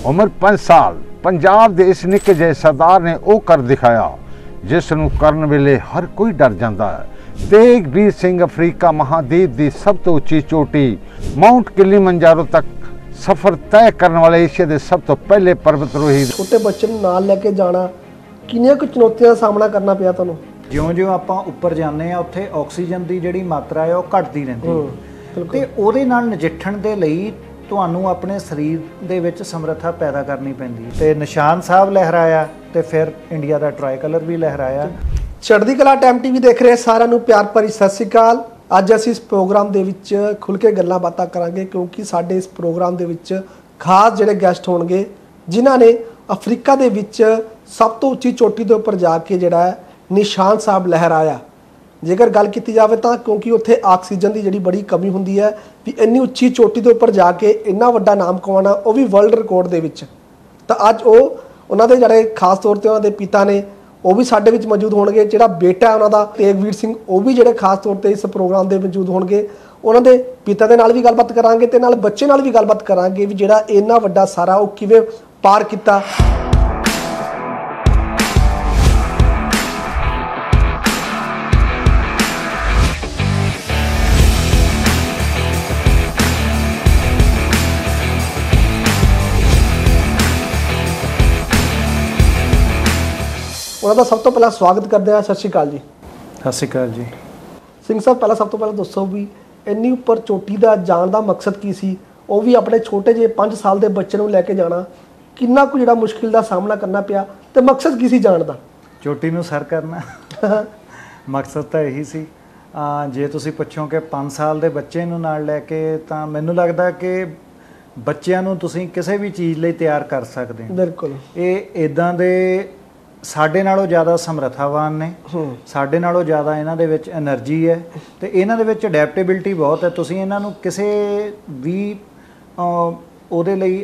उम्र 5 साल पंजाब के इस निक्के ਜਿਹੇ सरदार ने वो कर दिखाया जिस ਨੂੰ ਕਰਨ ਵੇਲੇ हर कोई डर जाता है। तेगवीर सिंह अफ्रीका महाद्वीप की सब तो उच्ची चोटी माउंट किलिमंजारो तक सफ़र तय करने वाले एशिया के सब तो पहले पर्वतरोही। छोटे बच्चे नाल लेके जाना किन्नियां कुछ चुनौतियां का सामना करना पिया तुहानूं? ਜਿਉਂ-ਜਿਉਂ ਆਪਾਂ ਉੱਪਰ ਜਾਂਦੇ ਆ ਉੱਥੇ ਆਕਸੀਜਨ ਦੀ ਜਿਹੜੀ ਮਾਤਰਾ ਹੈ ਉਹ ਘਟਦੀ ਰਹਿੰਦੀ ਹੈ ਤੇ ਉਹਦੇ ਨਾਲ ਨਜਿੱਠਣ ਦੇ ਲਈ ਤੁਹਾਨੂੰ ਆਪਣੇ ਸਰੀਰ ਦੇ ਵਿੱਚ ਸਮਰੱਥਾ ਪੈਦਾ ਕਰਨੀ ਪੈਂਦੀ ਹੈ। ਤੇ ਨਿਸ਼ਾਨ ਸਾਹਿਬ ਲਹਿਰਾਇਆ ਤੇ ਫਿਰ ਇੰਡੀਆ ਦਾ ਟਰਾਈ ਕਲਰ ਵੀ ਲਹਿਰਾਇਆ। ਚੜ੍ਹਦੀ ਕਲਾ ਟਾਈਮ ਟੀਵੀ ਦੇਖ ਰਹੇ ਸਾਰਿਆਂ ਨੂੰ ਪਿਆਰ ਭਰੀ ਸਤਿ ਸ਼੍ਰੀ ਅਕਾਲ। ਅੱਜ ਅਸੀਂ ਇਸ ਪ੍ਰੋਗਰਾਮ ਦੇ ਵਿੱਚ ਖੁੱਲ੍ਹ ਕੇ ਗੱਲਾਂ ਬਾਤਾਂ ਕਰਾਂਗੇ ਕਿਉਂਕਿ ਸਾਡੇ ਇਸ ਪ੍ਰੋਗਰਾਮ ਦੇ ਵਿੱਚ ਖਾਸ ਜਿਹੜੇ ਗੈਸਟ ਹੋਣਗੇ ਜਿਨ੍ਹਾਂ ਨੇ ਅਫਰੀਕਾ ਦੇ ਵਿੱਚ ਸਭ ਤੋਂ ਉੱਚੀ ਚੋਟੀ ਦੇ ਉੱਪਰ ਜਾ ਕੇ ਜਿਹੜਾ ਹੈ ਨਿਸ਼ਾਨ ਸਾਹਿਬ ਲਹਿਰਾਇਆ। ਜੇਕਰ ਗੱਲ ਕੀਤੀ ਜਾਵੇ ਤਾਂ ਕਿਉਂਕਿ ਉੱਥੇ ਆਕਸੀਜਨ ਦੀ ਜਿਹੜੀ ਬੜੀ ਕਮੀ ਹੁੰਦੀ ਹੈ ਵੀ ਇੰਨੀ ਉੱਚੀ ਚੋਟੀ ਦੇ ਉੱਪਰ ਜਾ ਕੇ ਇੰਨਾ ਵੱਡਾ ਨਾਮ ਕਮਾਉਣਾ ਉਹ ਵੀ ਵਰਲਡ ਰਿਕਾਰਡ ਦੇ ਵਿੱਚ। ਤਾਂ ਅੱਜ ਉਹਨਾਂ ਦੇ ਜਿਹੜੇ ਖਾਸ ਤੌਰ 'ਤੇ ਉਹਨਾਂ ਦੇ ਪਿਤਾ ਨੇ ਉਹ ਵੀ ਸਾਡੇ ਵਿੱਚ ਮੌਜੂਦ ਹੋਣਗੇ। ਜਿਹੜਾ ਬੇਟਾ ਉਹਨਾਂ ਦਾ ਤੇਗਵੀਰ ਸਿੰਘ ਉਹ ਵੀ ਜਿਹੜੇ ਖਾਸ ਤੌਰ 'ਤੇ ਇਸ ਪ੍ਰੋਗਰਾਮ ਦੇ ਮੌਜੂਦ ਹੋਣਗੇ। ਉਹਨਾਂ ਦੇ ਪਿਤਾ ਦੇ ਨਾਲ ਵੀ ਗੱਲਬਾਤ ਕਰਾਂਗੇ ਤੇ ਨਾਲ ਬੱਚੇ ਨਾਲ ਵੀ ਗੱਲਬਾਤ ਕਰਾਂਗੇ ਵੀ ਜਿਹੜਾ ਇੰਨਾ ਵੱਡਾ ਸਾਰਾ ਉਹ ਕਿਵੇਂ ਪਾਰ ਕੀਤਾ। ਉਹਨਾਂ ਦਾ ਸਭ ਤੋਂ ਪਹਿਲਾਂ ਸਵਾਗਤ ਕਰਦੇ ਹਾਂ। ਸਤਿ ਸ਼੍ਰੀ ਅਕਾਲ ਜੀ। ਸਤਿ ਸ਼੍ਰੀ ਅਕਾਲ ਜੀ। ਸਿੰਘ ਸਾਹਿਬ ਪਹਿਲਾਂ ਸਭ ਤੋਂ ਪਹਿਲਾਂ ਦੱਸੋ ਵੀ ਇੰਨੀ ਉੱਪਰ ਚੋਟੀ ਦਾ ਜਾਣ ਦਾ ਮਕਸਦ ਕੀ ਸੀ? ਉਹ ਵੀ ਆਪਣੇ ਛੋਟੇ ਜਿਹੇ 5 ਸਾਲ ਦੇ ਬੱਚੇ ਨੂੰ ਲੈ ਕੇ ਜਾਣਾ ਕਿੰਨਾ ਕੁ ਜਿਹੜਾ ਮੁਸ਼ਕਿਲ ਦਾ ਸਾਹਮਣਾ ਕਰਨਾ ਪਿਆ ਤੇ ਮਕਸਦ ਕੀ ਸੀ ਜਾਣ ਦਾ? ਚੋਟੀ ਨੂੰ ਸਰ ਕਰਨਾ ਮਕਸਦ ਤਾਂ ਇਹੀ ਸੀ। ਜੇ ਤੁਸੀਂ ਪੁੱਛੋ ਕਿ 5 ਸਾਲ ਦੇ ਬੱਚੇ ਨੂੰ ਨਾਲ ਲੈ ਕੇ ਤਾਂ ਮੈਨੂੰ ਲੱਗਦਾ ਕਿ ਬੱਚਿਆਂ ਨੂੰ ਤੁਸੀਂ ਕਿਸੇ ਵੀ ਚੀਜ਼ ਲਈ ਤਿਆਰ ਕਰ ਸਕਦੇ ਹੋ। ਬਿਲਕੁਲ ਇਹ ਇਦਾਂ ਦੇ ਸਾਡੇ ਨਾਲੋਂ ਜ਼ਿਆਦਾ ਸਮਰੱਥਾਵਾਨ ਨੇ, ਸਾਡੇ ਨਾਲੋਂ ਜ਼ਿਆਦਾ ਇਹਨਾਂ ਦੇ ਵਿੱਚ એનર્ਜੀ ਹੈ ਤੇ ਇਹਨਾਂ ਦੇ ਵਿੱਚ ਅਡੈਪਟੇਬਿਲਿਟੀ ਬਹੁਤ ਹੈ। ਤੁਸੀਂ ਇਹਨਾਂ ਨੂੰ ਕਿਸੇ ਵੀ ਉਹਦੇ ਲਈ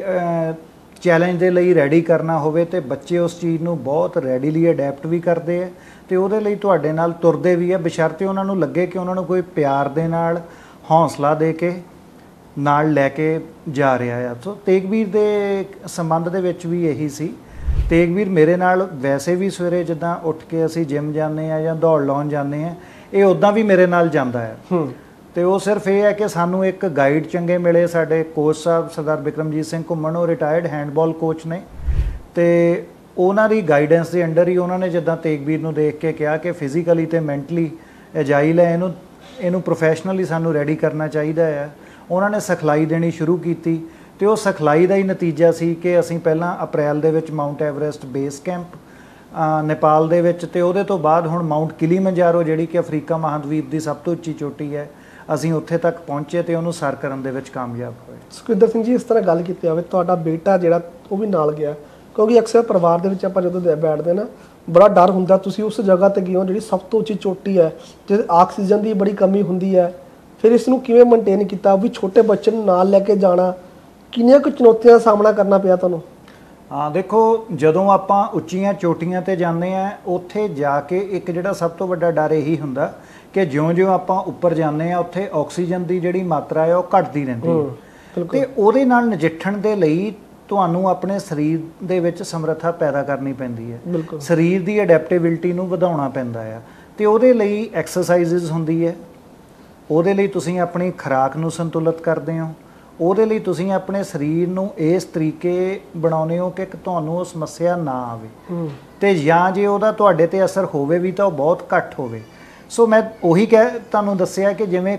ਚੈਲੰਜ ਦੇ ਲਈ ਰੈਡੀ ਕਰਨਾ ਹੋਵੇ ਤੇ ਬੱਚੇ ਉਸ ਚੀਜ਼ ਨੂੰ ਬਹੁਤ ਰੈਡੀਲੀ ਅਡੈਪਟ ਵੀ ਕਰਦੇ ਹੈ ਤੇ ਉਹਦੇ ਲਈ ਤੁਹਾਡੇ ਨਾਲ ਤੁਰਦੇ ਵੀ ਹੈ ਬਸ਼ਰਤੇ ਉਹਨਾਂ ਨੂੰ ਲੱਗੇ ਕਿ ਉਹਨਾਂ ਨੂੰ ਕੋਈ ਪਿਆਰ ਦੇ ਨਾਲ ਹੌਸਲਾ ਦੇ ਕੇ ਨਾਲ ਲੈ ਕੇ ਜਾ ਰਿਹਾ ਆ। ਸੋ ਤੇਗਵੀਰ ਦੇ ਸੰਬੰਧ ਦੇ ਵਿੱਚ ਵੀ ਇਹੀ ਸੀ। ਤੇਗਵੀਰ ਮੇਰੇ ਨਾਲ ਵੈਸੇ ਵੀ ਸਵੇਰੇ ਜਿੱਦਾਂ ਉੱਠ ਕੇ ਅਸੀਂ ਜਿਮ ਜਾਂਦੇ ਆ ਜਾਂ ਦੌੜ ਲਾਉਣ ਜਾਂਦੇ ਆ ਇਹ ਉੱਦਾਂ ਵੀ ਮੇਰੇ ਨਾਲ ਜਾਂਦਾ ਹੈ ਤੇ ਉਹ ਸਿਰਫ ਇਹ ਹੈ ਕਿ ਸਾਨੂੰ ਇੱਕ ਗਾਈਡ ਚੰਗੇ ਮਿਲੇ। ਸਾਡੇ ਕੋਚ ਸਾਹਿਬ ਸਰਦਾਰ ਬਿਕਰਮਜੀਤ ਸਿੰਘ ਘੁੰਮਣ ਉਹ ਰਿਟਾਇਰਡ ਹੈਂਡਬਾਲ ਕੋਚ ਨੇ ਤੇ ਉਹਨਾਂ ਦੀ ਗਾਈਡੈਂਸ ਦੇ ਅੰਡਰ ਹੀ ਉਹਨਾਂ ਨੇ ਜਿੱਦਾਂ ਤੇਗਵੀਰ ਨੂੰ ਦੇਖ ਕੇ ਕਿਹਾ ਕਿ ਫਿਜ਼ੀਕਲੀ ਤੇ ਮੈਂਟਲੀ ਐਜਾਈਲ ਹੈ, ਇਹਨੂੰ ਪ੍ਰੋਫੈਸ਼ਨਲੀ ਸਾਨੂੰ ਰੈਡੀ ਕਰਨਾ ਚਾਹੀਦਾ ਹੈ। ਉਹਨਾਂ ਨੇ ਸਿਖਲਾਈ ਦੇਣੀ ਸ਼ੁਰੂ ਕੀਤੀ ਤੇ ਉਹ ਸਿਖਲਾਈ ਦਾ ਹੀ ਨਤੀਜਾ ਸੀ ਕਿ ਅਸੀਂ ਪਹਿਲਾਂ ਅਪ੍ਰੈਲ ਦੇ ਵਿੱਚ Mount Everest base camp Nepal ਦੇ ਵਿੱਚ ਤੇ ਉਹਦੇ ਤੋਂ ਬਾਅਦ ਹੁਣ ਮਾਊਂਟ ਕਿਲੀਮੰਜਾਰੋ ਜਿਹੜੀ ਕਿ ਅਫਰੀਕਾ ਮਹਾਂਦੀਪ ਦੀ ਸਭ ਤੋਂ ਉੱਚੀ ਚੋਟੀ ਹੈ ਅਸੀਂ ਉੱਥੇ ਤੱਕ ਪਹੁੰਚੇ ਤੇ ਉਹਨੂੰ ਸਰ ਕਰਨ ਦੇ ਵਿੱਚ ਕਾਮਯਾਬ ਹੋਏ। ਸੁਖਵਿੰਦਰ ਸਿੰਘ ਜੀ, ਇਸ ਤਰ੍ਹਾਂ ਗੱਲ ਕੀਤੀ ਜਾਵੇ ਤੁਹਾਡਾ ਬੇਟਾ ਜਿਹੜਾ ਉਹ ਵੀ ਨਾਲ ਗਿਆ ਕਿਉਂਕਿ ਅਕਸਰ ਪਰਿਵਾਰ ਦੇ ਵਿੱਚ ਆਪਾਂ ਜਦੋਂ ਬੈਠਦੇ ਨਾ ਬੜਾ ਡਰ ਹੁੰਦਾ। ਤੁਸੀਂ ਉਸ ਜਗ੍ਹਾ 'ਤੇ ਗਏ ਹੋ ਜਿਹੜੀ ਸਭ ਤੋਂ ਉੱਚੀ ਚੋਟੀ ਹੈ ਜਿੱਥੇ ਆਕਸੀਜਨ ਦੀ ਬੜੀ ਕਮੀ ਹੁੰਦੀ ਹੈ, ਫਿਰ ਇਸ ਨੂੰ ਕਿਵੇਂ ਮੇਨਟੇਨ ਕੀਤਾ? ਵੀ ਛੋਟੇ ਬੱਚੇ ਨੂੰ ਨਾਲ ਲੈ ਕੇ ਜਾਣਾ ਕਿੰਨੀਆਂ ਕੁ ਚੁਣੌਤੀਆਂ ਦਾ ਸਾਹਮਣਾ ਕਰਨਾ ਪਿਆ ਤੁਹਾਨੂੰ? ਦੇਖੋ ਜਦੋਂ ਆਪਾਂ ਉੱਚੀਆਂ ਚੋਟੀਆਂ 'ਤੇ ਜਾਂਦੇ ਆ ਉੱਥੇ ਜਾ ਕੇ ਇੱਕ ਜਿਹੜਾ ਸਭ ਤੋਂ ਵੱਡਾ ਡਰ ਇਹੀ ਹੁੰਦਾ ਕਿ ਜਿਉਂ-ਜਿਉਂ ਆਪਾਂ ਉੱਪਰ ਜਾਂਦੇ ਆ ਉੱਥੇ ਆਕਸੀਜਨ ਦੀ ਜਿਹੜੀ ਮਾਤਰਾ ਹੈ ਉਹ ਘਟਦੀ ਰਹਿੰਦੀ ਹੈ ਤੇ ਉਹਦੇ ਨਾਲ ਨਜਿੱਠਣ ਦੇ ਲਈ ਤੁਹਾਨੂੰ ਆਪਣੇ ਸਰੀਰ ਦੇ ਵਿੱਚ ਸਮਰੱਥਾ ਪੈਦਾ ਕਰਨੀ ਪੈਂਦੀ ਹੈ। ਸਰੀਰ ਦੀ ਅਡੈਪਟੇਬਿਲਿਟੀ ਨੂੰ ਵਧਾਉਣਾ ਪੈਂਦਾ ਆ ਤੇ ਉਹਦੇ ਲਈ ਐਕਸਰਸਾਈਜ਼ਸ ਹੁੰਦੀ ਹੈ। ਉਹਦੇ ਲਈ ਤੁਸੀਂ ਆਪਣੀ ਖੁਰਾਕ ਨੂੰ ਸੰਤੁਲਿਤ ਕਰਦੇ ਹੋ। ਉਹਦੇ ਲਈ ਤੁਸੀਂ ਆਪਣੇ ਸਰੀਰ ਨੂੰ ਇਸ ਤਰੀਕੇ ਬਣਾਉਂਦੇ ਹੋ ਕਿ ਤੁਹਾਨੂੰ ਉਹ ਸਮੱਸਿਆ ਨਾ ਆਵੇ ਤੇ ਜਾਂ ਜੇ ਉਹਦਾ ਤੁਹਾਡੇ ਤੇ ਅਸਰ ਹੋਵੇ ਵੀ ਤਾਂ ਉਹ ਬਹੁਤ ਘੱਟ ਹੋਵੇ। ਸੋ ਮੈਂ ਉਹੀ ਤੁਹਾਨੂੰ ਦੱਸਿਆ ਕਿ ਜਿਵੇਂ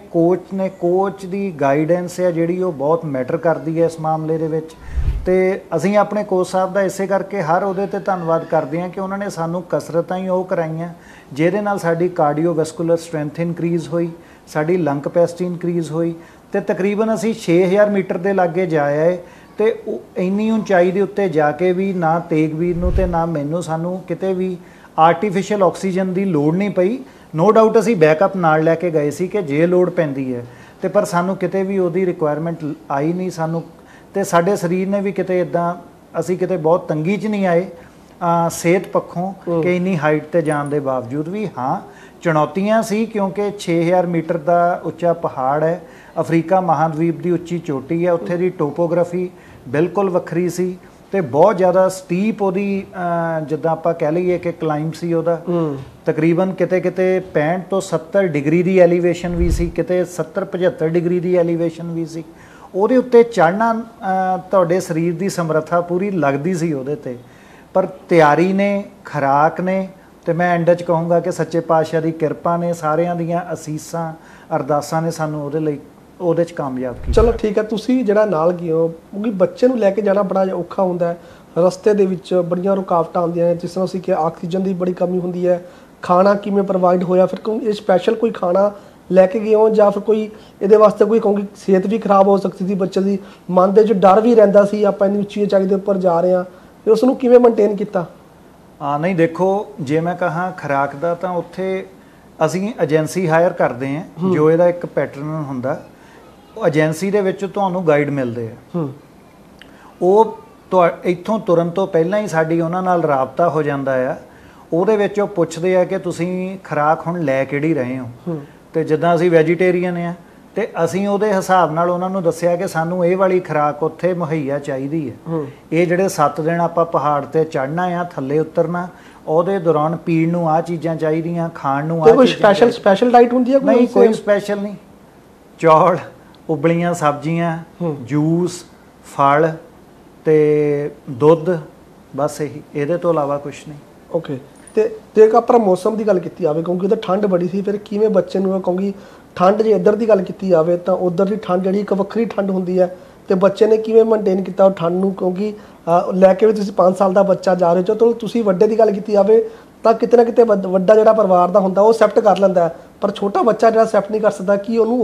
ਕੋਚ ਦੀ ਗਾਈਡੈਂਸ ਹੈ ਜਿਹੜੀ ਉਹ ਬਹੁਤ ਮੈਟਰ ਕਰਦੀ ਹੈ ਇਸ ਮਾਮਲੇ ਦੇ ਵਿੱਚ ਤੇ ਅਸੀਂ ਆਪਣੇ ਕੋਚ ਸਾਹਿਬ ਦਾ ਇਸੇ ਕਰਕੇ ਹਰ ਉਹਦੇ ਤੇ ਧੰਨਵਾਦ ਕਰਦੇ ਹਾਂ ਕਿ ਉਹਨਾਂ ਨੇ ਸਾਨੂੰ ਕਸਰਤਾਂ ਹੀ ਉਹ ਕਰਾਈਆਂ ਜਿਹਦੇ ਨਾਲ ਸਾਡੀ ਕਾਰਡੀਓਵੈਸਕੂਲਰ ਸਟਰੈਂਥ ਇਨਕਰੀਜ਼ ਹੋਈ, ਸਾਡੀ ਲੰਗ ਕਪੈਸਿਟੀ ਇਨਕਰੀਜ਼ ਹੋਈ ਤੇ ਤਕਰੀਬਨ ਅਸੀਂ 6000 ਮੀਟਰ ਦੇ ਲਾਗੇ ਜਾਇਆ ਹੈ ਤੇ ਇੰਨੀ ਉਚਾਈ ਦੇ ਉੱਤੇ ਜਾ ਕੇ ਵੀ ਨਾ ਤੇਗਵੀਰ ਨੂੰ ਤੇ ਨਾ ਮੈਨੂੰ ਸਾਨੂੰ ਕਿਤੇ ਵੀ ਆਰਟੀਫਿਸ਼ੀਅਲ ਆਕਸੀਜਨ ਦੀ ਲੋੜ ਨਹੀਂ ਪਈ। ਨੋ ਡਾਊਟ ਅਸੀਂ ਬੈਕਅਪ ਨਾਲ ਲੈ ਕੇ ਗਏ ਸੀ ਕਿ ਜੇ ਲੋੜ ਪੈਂਦੀ ਹੈ ਤੇ ਪਰ ਸਾਨੂੰ ਕਿਤੇ ਵੀ ਉਹਦੀ ਰਿਕੁਆਇਰਮੈਂਟ ਆਈ ਨਹੀਂ ਸਾਨੂੰ ਤੇ ਸਾਡੇ ਸਰੀਰ ਨੇ ਵੀ ਕਿਤੇ ਇਦਾਂ ਅਸੀਂ ਕਿਤੇ ਬਹੁਤ ਤੰਗੀ 'ਚ ਨਹੀਂ ਆਏ ਸਿਹਤ ਪੱਖੋਂ ਕਿ ਇੰਨੀ ਹਾਈਟ ਤੇ ਜਾਣ ਦੇ ਬਾਵਜੂਦ ਵੀ। ਹਾਂ ਚੁਣੌਤੀਆਂ ਸੀ ਕਿਉਂਕਿ 6000 ਮੀਟਰ ਦਾ ਉੱਚਾ ਪਹਾੜ ਹੈ, ਅਫਰੀਕਾ ਮਹਾਂਦੀਪ ਦੀ ਉੱਚੀ ਚੋਟੀ ਹੈ, ਉੱਥੇ ਦੀ ਟੋਪੋਗ੍ਰਾਫੀ ਬਿਲਕੁਲ ਵੱਖਰੀ ਸੀ ਤੇ ਬਹੁਤ ਜ਼ਿਆਦਾ ਸਟੀਪ ਉਹਦੀ ਜਿੱਦਾਂ ਆਪਾਂ ਕਹਿ ਲਈਏ ਕਿ ਕਲਾਈਂਬ ਸੀ ਉਹਦਾ ਤਕਰੀਬਨ ਕਿਤੇ ਕਿਤੇ 65 ਤੋਂ 70 ਡਿਗਰੀ ਦੀ ਐਲੀਵੇਸ਼ਨ ਵੀ ਸੀ, ਕਿਤੇ 70 75 ਡਿਗਰੀ ਦੀ ਐਲੀਵੇਸ਼ਨ ਵੀ ਸੀ। ਉਹਦੇ ਉੱਤੇ ਚੜ੍ਹਨਾ ਤੁਹਾਡੇ ਸਰੀਰ ਦੀ ਸਮਰੱਥਾ ਪੂਰੀ ਲੱਗਦੀ ਸੀ ਉਹਦੇ ਤੇ, ਪਰ ਤਿਆਰੀ ਨੇ, ਖੁਰਾਕ ਨੇ, ਤੇ ਮੈਂ ਐਂਡ 'ਚ ਕਹੂੰਗਾ ਕਿ ਸੱਚੇ ਪਾਤਸ਼ਾਹ ਦੀ ਕਿਰਪਾ ਨੇ, ਸਾਰਿਆਂ ਦੀਆਂ ਅਸੀਸਾਂ ਅਰਦਾਸਾਂ ਨੇ ਸਾਨੂੰ ਉਹਦੇ 'ਚ ਕਾਮਯਾਬ ਕੀਤਾ। ਚਲੋ ਠੀਕ ਹੈ, ਤੁਸੀਂ ਜਿਹੜਾ ਨਾਲ ਗਏ ਹੋ, ਕਿਉਂਕਿ ਬੱਚੇ ਨੂੰ ਲੈ ਕੇ ਜਾਣਾ ਬੜਾ ਔਖਾ ਹੁੰਦਾ ਹੈ, ਰਸਤੇ ਦੇ ਵਿੱਚ ਬੜੀਆਂ ਰੁਕਾਵਟਾਂ ਆਉਂਦੀਆਂ ਨੇ, ਜਿਸ ਤਰ੍ਹਾਂ ਅਸੀਂ ਕਿ ਆਕਸੀਜਨ ਦੀ ਬੜੀ ਕਮੀ ਹੁੰਦੀ ਹੈ, ਖਾਣਾ ਕਿਵੇਂ ਪ੍ਰੋਵਾਈਡ ਹੋਇਆ, ਫਿਰ ਕੋਈ ਇਹ ਸਪੈਸ਼ਲ ਕੋਈ ਖਾਣਾ ਲੈ ਕੇ ਗਏ ਹੋ ਜਾਂ ਫਿਰ ਕੋਈ ਇਹਦੇ ਵਾਸਤੇ ਕੋਈ, ਕਿਉਂਕਿ ਸਿਹਤ ਵੀ ਖਰਾਬ ਹੋ ਸਕਦੀ ਸੀ ਬੱਚੇ ਦੀ, ਮਨ ਦੇ 'ਚ ਡਰ ਵੀ ਰਹਿੰਦਾ ਸੀ ਆਪਾਂ ਇੰਨੀ ਉੱਚੀ ਉਚਾਈ ਦੇ ਉੱਪਰ ਜਾ ਰਹੇ ਹਾਂ, ਤੇ ਉਸ ਨੂੰ ਕਿਵੇਂ ਮੇਨਟੇਨ ਕੀਤਾ? ਨਹੀਂ ਦੇਖੋ, ਜੇ ਮੈਂ ਕਹਾਂ ਖੁਰਾਕ ਦਾ ਤਾਂ ਉੱਥੇ ਅਸੀਂ ਏਜੰਸੀ ਹਾਇਰ ਕਰਦੇ ਹਾਂ, ਜੋ ਇਹਦਾ ਇੱਕ ਪੈਟਰਨ ਹੁੰਦਾ, ਉਹ ਏਜੰਸੀ ਦੇ ਵਿੱਚ ਤੁਹਾਨੂੰ ਗਾਈਡ ਮਿਲਦੇ ਆ, ਉਹ ਇੱਥੋਂ ਤੁਰਨ ਤੋਂ ਪਹਿਲਾਂ ਹੀ ਸਾਡੀ ਉਹਨਾਂ ਨਾਲ ਰਾਬਤਾ ਹੋ ਜਾਂਦਾ ਆ। ਉਹਦੇ ਵਿੱਚ ਉਹ ਪੁੱਛਦੇ ਆ ਕਿ ਤੁਸੀਂ ਖੁਰਾਕ ਹੁਣ ਲੈ ਕਿਹੜੀ ਰਹੇ ਹੋ, ਤੇ ਜਿੱਦਾਂ ਅਸੀਂ ਵੈਜੀਟੇਰੀਅਨ ਆ ਤੇ ਅਸੀਂ ਉਹਦੇ ਹਿਸਾਬ ਨਾਲ ਉਹਨਾਂ ਨੂੰ ਦੱਸਿਆ ਕਿ ਸਾਨੂੰ ਇਹ ਵਾਲੀ ਖੁਰਾਕ ਉੱਥੇ ਮੁਹੱਈਆ ਚਾਹੀਦੀ ਹੈ। ਇਹ ਜਿਹੜੇ 7 ਦਿਨ ਆਪਾਂ ਪਹਾੜ ਤੇ ਚੜ੍ਹਨਾ ਆ, ਥੱਲੇ ਉਤਰਨਾ, ਉਹਦੇ ਦੌਰਾਨ ਪੀਣ ਨੂੰ ਆਹ ਚੀਜ਼ਾਂ ਚਾਹੀਦੀਆਂ, ਖਾਣ ਨੂੰ ਆਹ ਚੀਜ਼ਾਂ। ਸਪੈਸ਼ਲ ਡਾਈਟ ਹੁੰਦੀ ਹੈ? ਨਹੀਂ, ਕੋਈ ਸਪੈਸ਼ਲ ਨਹੀਂ। ਚੌਲ, ਉਬਲੀਆਂ ਸਬਜ਼ੀਆਂ, ਜੂਸ, ਫਲ ਤੇ ਦੁੱਧ, ਬਸ ਇਹੀ, ਇਹਦੇ ਤੋਂ ਇਲਾਵਾ ਕੁਝ ਨਹੀਂ। ਓਕੇ, ਤੇ ਜੇਕਰ ਆਪਾਂ ਮੌਸਮ ਦੀ ਗੱਲ ਕੀਤੀ ਜਾਵੇ, ਕਿਉਂਕਿ ਉਹਦਾ ਠੰਡ ਬੜੀ ਸੀ, ਫਿਰ ਕਿਵੇਂ ਬੱਚੇ ਨੂੰ, ਕਿਉਂਕਿ ਠੰਡ ਜੇ ਇੱਧਰ ਦੀ ਗੱਲ ਕੀਤੀ ਜਾਵੇ ਤਾਂ ਉੱਧਰ ਦੀ ਠੰਡ ਜਿਹੜੀ ਇੱਕ ਵੱਖਰੀ ਠੰਡ ਹੁੰਦੀ ਹੈ, ਤੇ ਬੱਚੇ ਨੇ ਕਿਵੇਂ ਮੇਨਟੇਨ ਕੀਤਾ ਉਹ ਠੰਡ ਨੂੰ? ਕਿਉਂਕਿ ਲੈ ਕੇ ਵੀ ਤੁਸੀਂ 5 ਸਾਲ ਦਾ ਬੱਚਾ ਜਾ ਰਹੇ ਹੋ, ਤਾਂ ਤੁਸੀਂ ਵੱਡੇ ਦੀ ਗੱਲ ਕੀਤੀ ਜਾਵੇ ਤਾਂ ਕਿਤੇ ਨਾ ਕਿਤੇ ਵੱਡਾ ਜਿਹੜਾ ਪਰਿਵਾਰ ਦਾ ਹੁੰਦਾ ਉਹ ਐਕਸੈਪਟ ਕਰ ਲੈਂਦਾ, ਪਰ ਛੋਟਾ ਬੱਚਾ ਜਿਹੜਾ ਐਕਸੈਪਟ ਨਹੀਂ ਕਰ ਸਕਦਾ, ਕਿ ਉਹਨੂੰ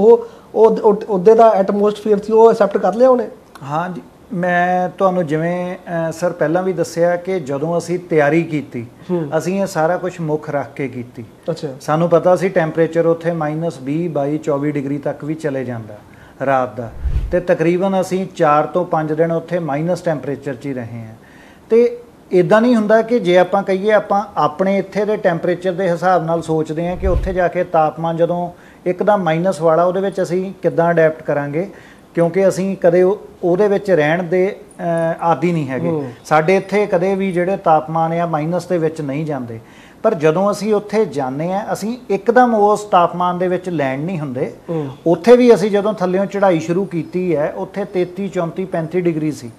ਉਹ ਉਹਦੇ ਦਾ ਐਟਮੋਸਫੀਅਰ ਸੀ ਉਹ ਐਕਸੈਪਟ ਕਰ ਲਿਆ ਉਹਨੇ? ਹਾਂਜੀ, ਮੈਂ ਤੁਹਾਨੂੰ ਜਿਵੇਂ ਸਰ ਪਹਿਲਾਂ ਵੀ ਦੱਸਿਆ ਕਿ ਜਦੋਂ ਅਸੀਂ ਤਿਆਰੀ ਕੀਤੀ, ਅਸੀਂ ਇਹ ਸਾਰਾ ਕੁਝ ਮੁੱਖ ਰੱਖ ਕੇ ਕੀਤੀ। ਅੱਛਾ, ਸਾਨੂੰ ਪਤਾ ਸੀ ਟੈਂਪਰੇਚਰ ਉੱਥੇ -20, 22, 24 ਡਿਗਰੀ ਤੱਕ ਵੀ ਚਲੇ ਜਾਂਦਾ ਰਾਤ ਦਾ, ਤੇ ਤਕਰੀਬਨ ਅਸੀਂ 4 ਤੋਂ 5 ਦਿਨ ਉੱਥੇ ਮਾਈਨਸ ਟੈਂਪਰੇਚਰ 'ਚ ਹੀ ਰਹੇ ਹਾਂ। ਤੇ ਇੱਦਾਂ ਨਹੀਂ ਹੁੰਦਾ ਕਿ ਜੇ ਆਪਾਂ ਕਹੀਏ ਆਪਾਂ ਆਪਣੇ ਇੱਥੇ ਦੇ ਟੈਂਪਰੇਚਰ ਦੇ ਹਿਸਾਬ ਨਾਲ ਸੋਚਦੇ ਹਾਂ ਕਿ ਉੱਥੇ ਜਾ ਕੇ ਤਾਪਮਾਨ ਜਦੋਂ ਇੱਕਦਮ ਮਾਈਨਸ ਵਾਲਾ, ਉਹਦੇ ਵਿੱਚ ਅਸੀਂ ਕਿੱਦਾਂ ਅਡੈਪਟ ਕਰਾਂਗੇ, ਕਿਉਂਕਿ ਅਸੀਂ ਕਦੇ ਉਹਦੇ ਵਿੱਚ ਰਹਿਣ ਦੇ ਆਦੀ ਨਹੀਂ ਹੈਗੇ। ਸਾਡੇ ਇੱਥੇ ਕਦੇ ਵੀ ਜਿਹੜੇ ਤਾਪਮਾਨ ਆ ਮਾਈਨਸ ਦੇ ਵਿੱਚ ਨਹੀਂ ਜਾਂਦੇ, ਪਰ ਜਦੋਂ ਅਸੀਂ ਉੱਥੇ ਜਾਂਦੇ ਆ, ਅਸੀਂ ਇੱਕਦਮ ਉਸ ਤਾਪਮਾਨ ਦੇ ਵਿੱਚ ਲੈਂਡ ਨਹੀਂ ਹੁੰਦੇ। ਉੱਥੇ ਵੀ ਅਸੀਂ ਜਦੋਂ ਥੱਲਿਓਂ ਚੜ੍ਹਾਈ ਸ਼ੁਰੂ ਕੀਤੀ ਹੈ, ਉੱਥੇ 33, 34, 35 ਡਿਗਰੀ ਸੀ।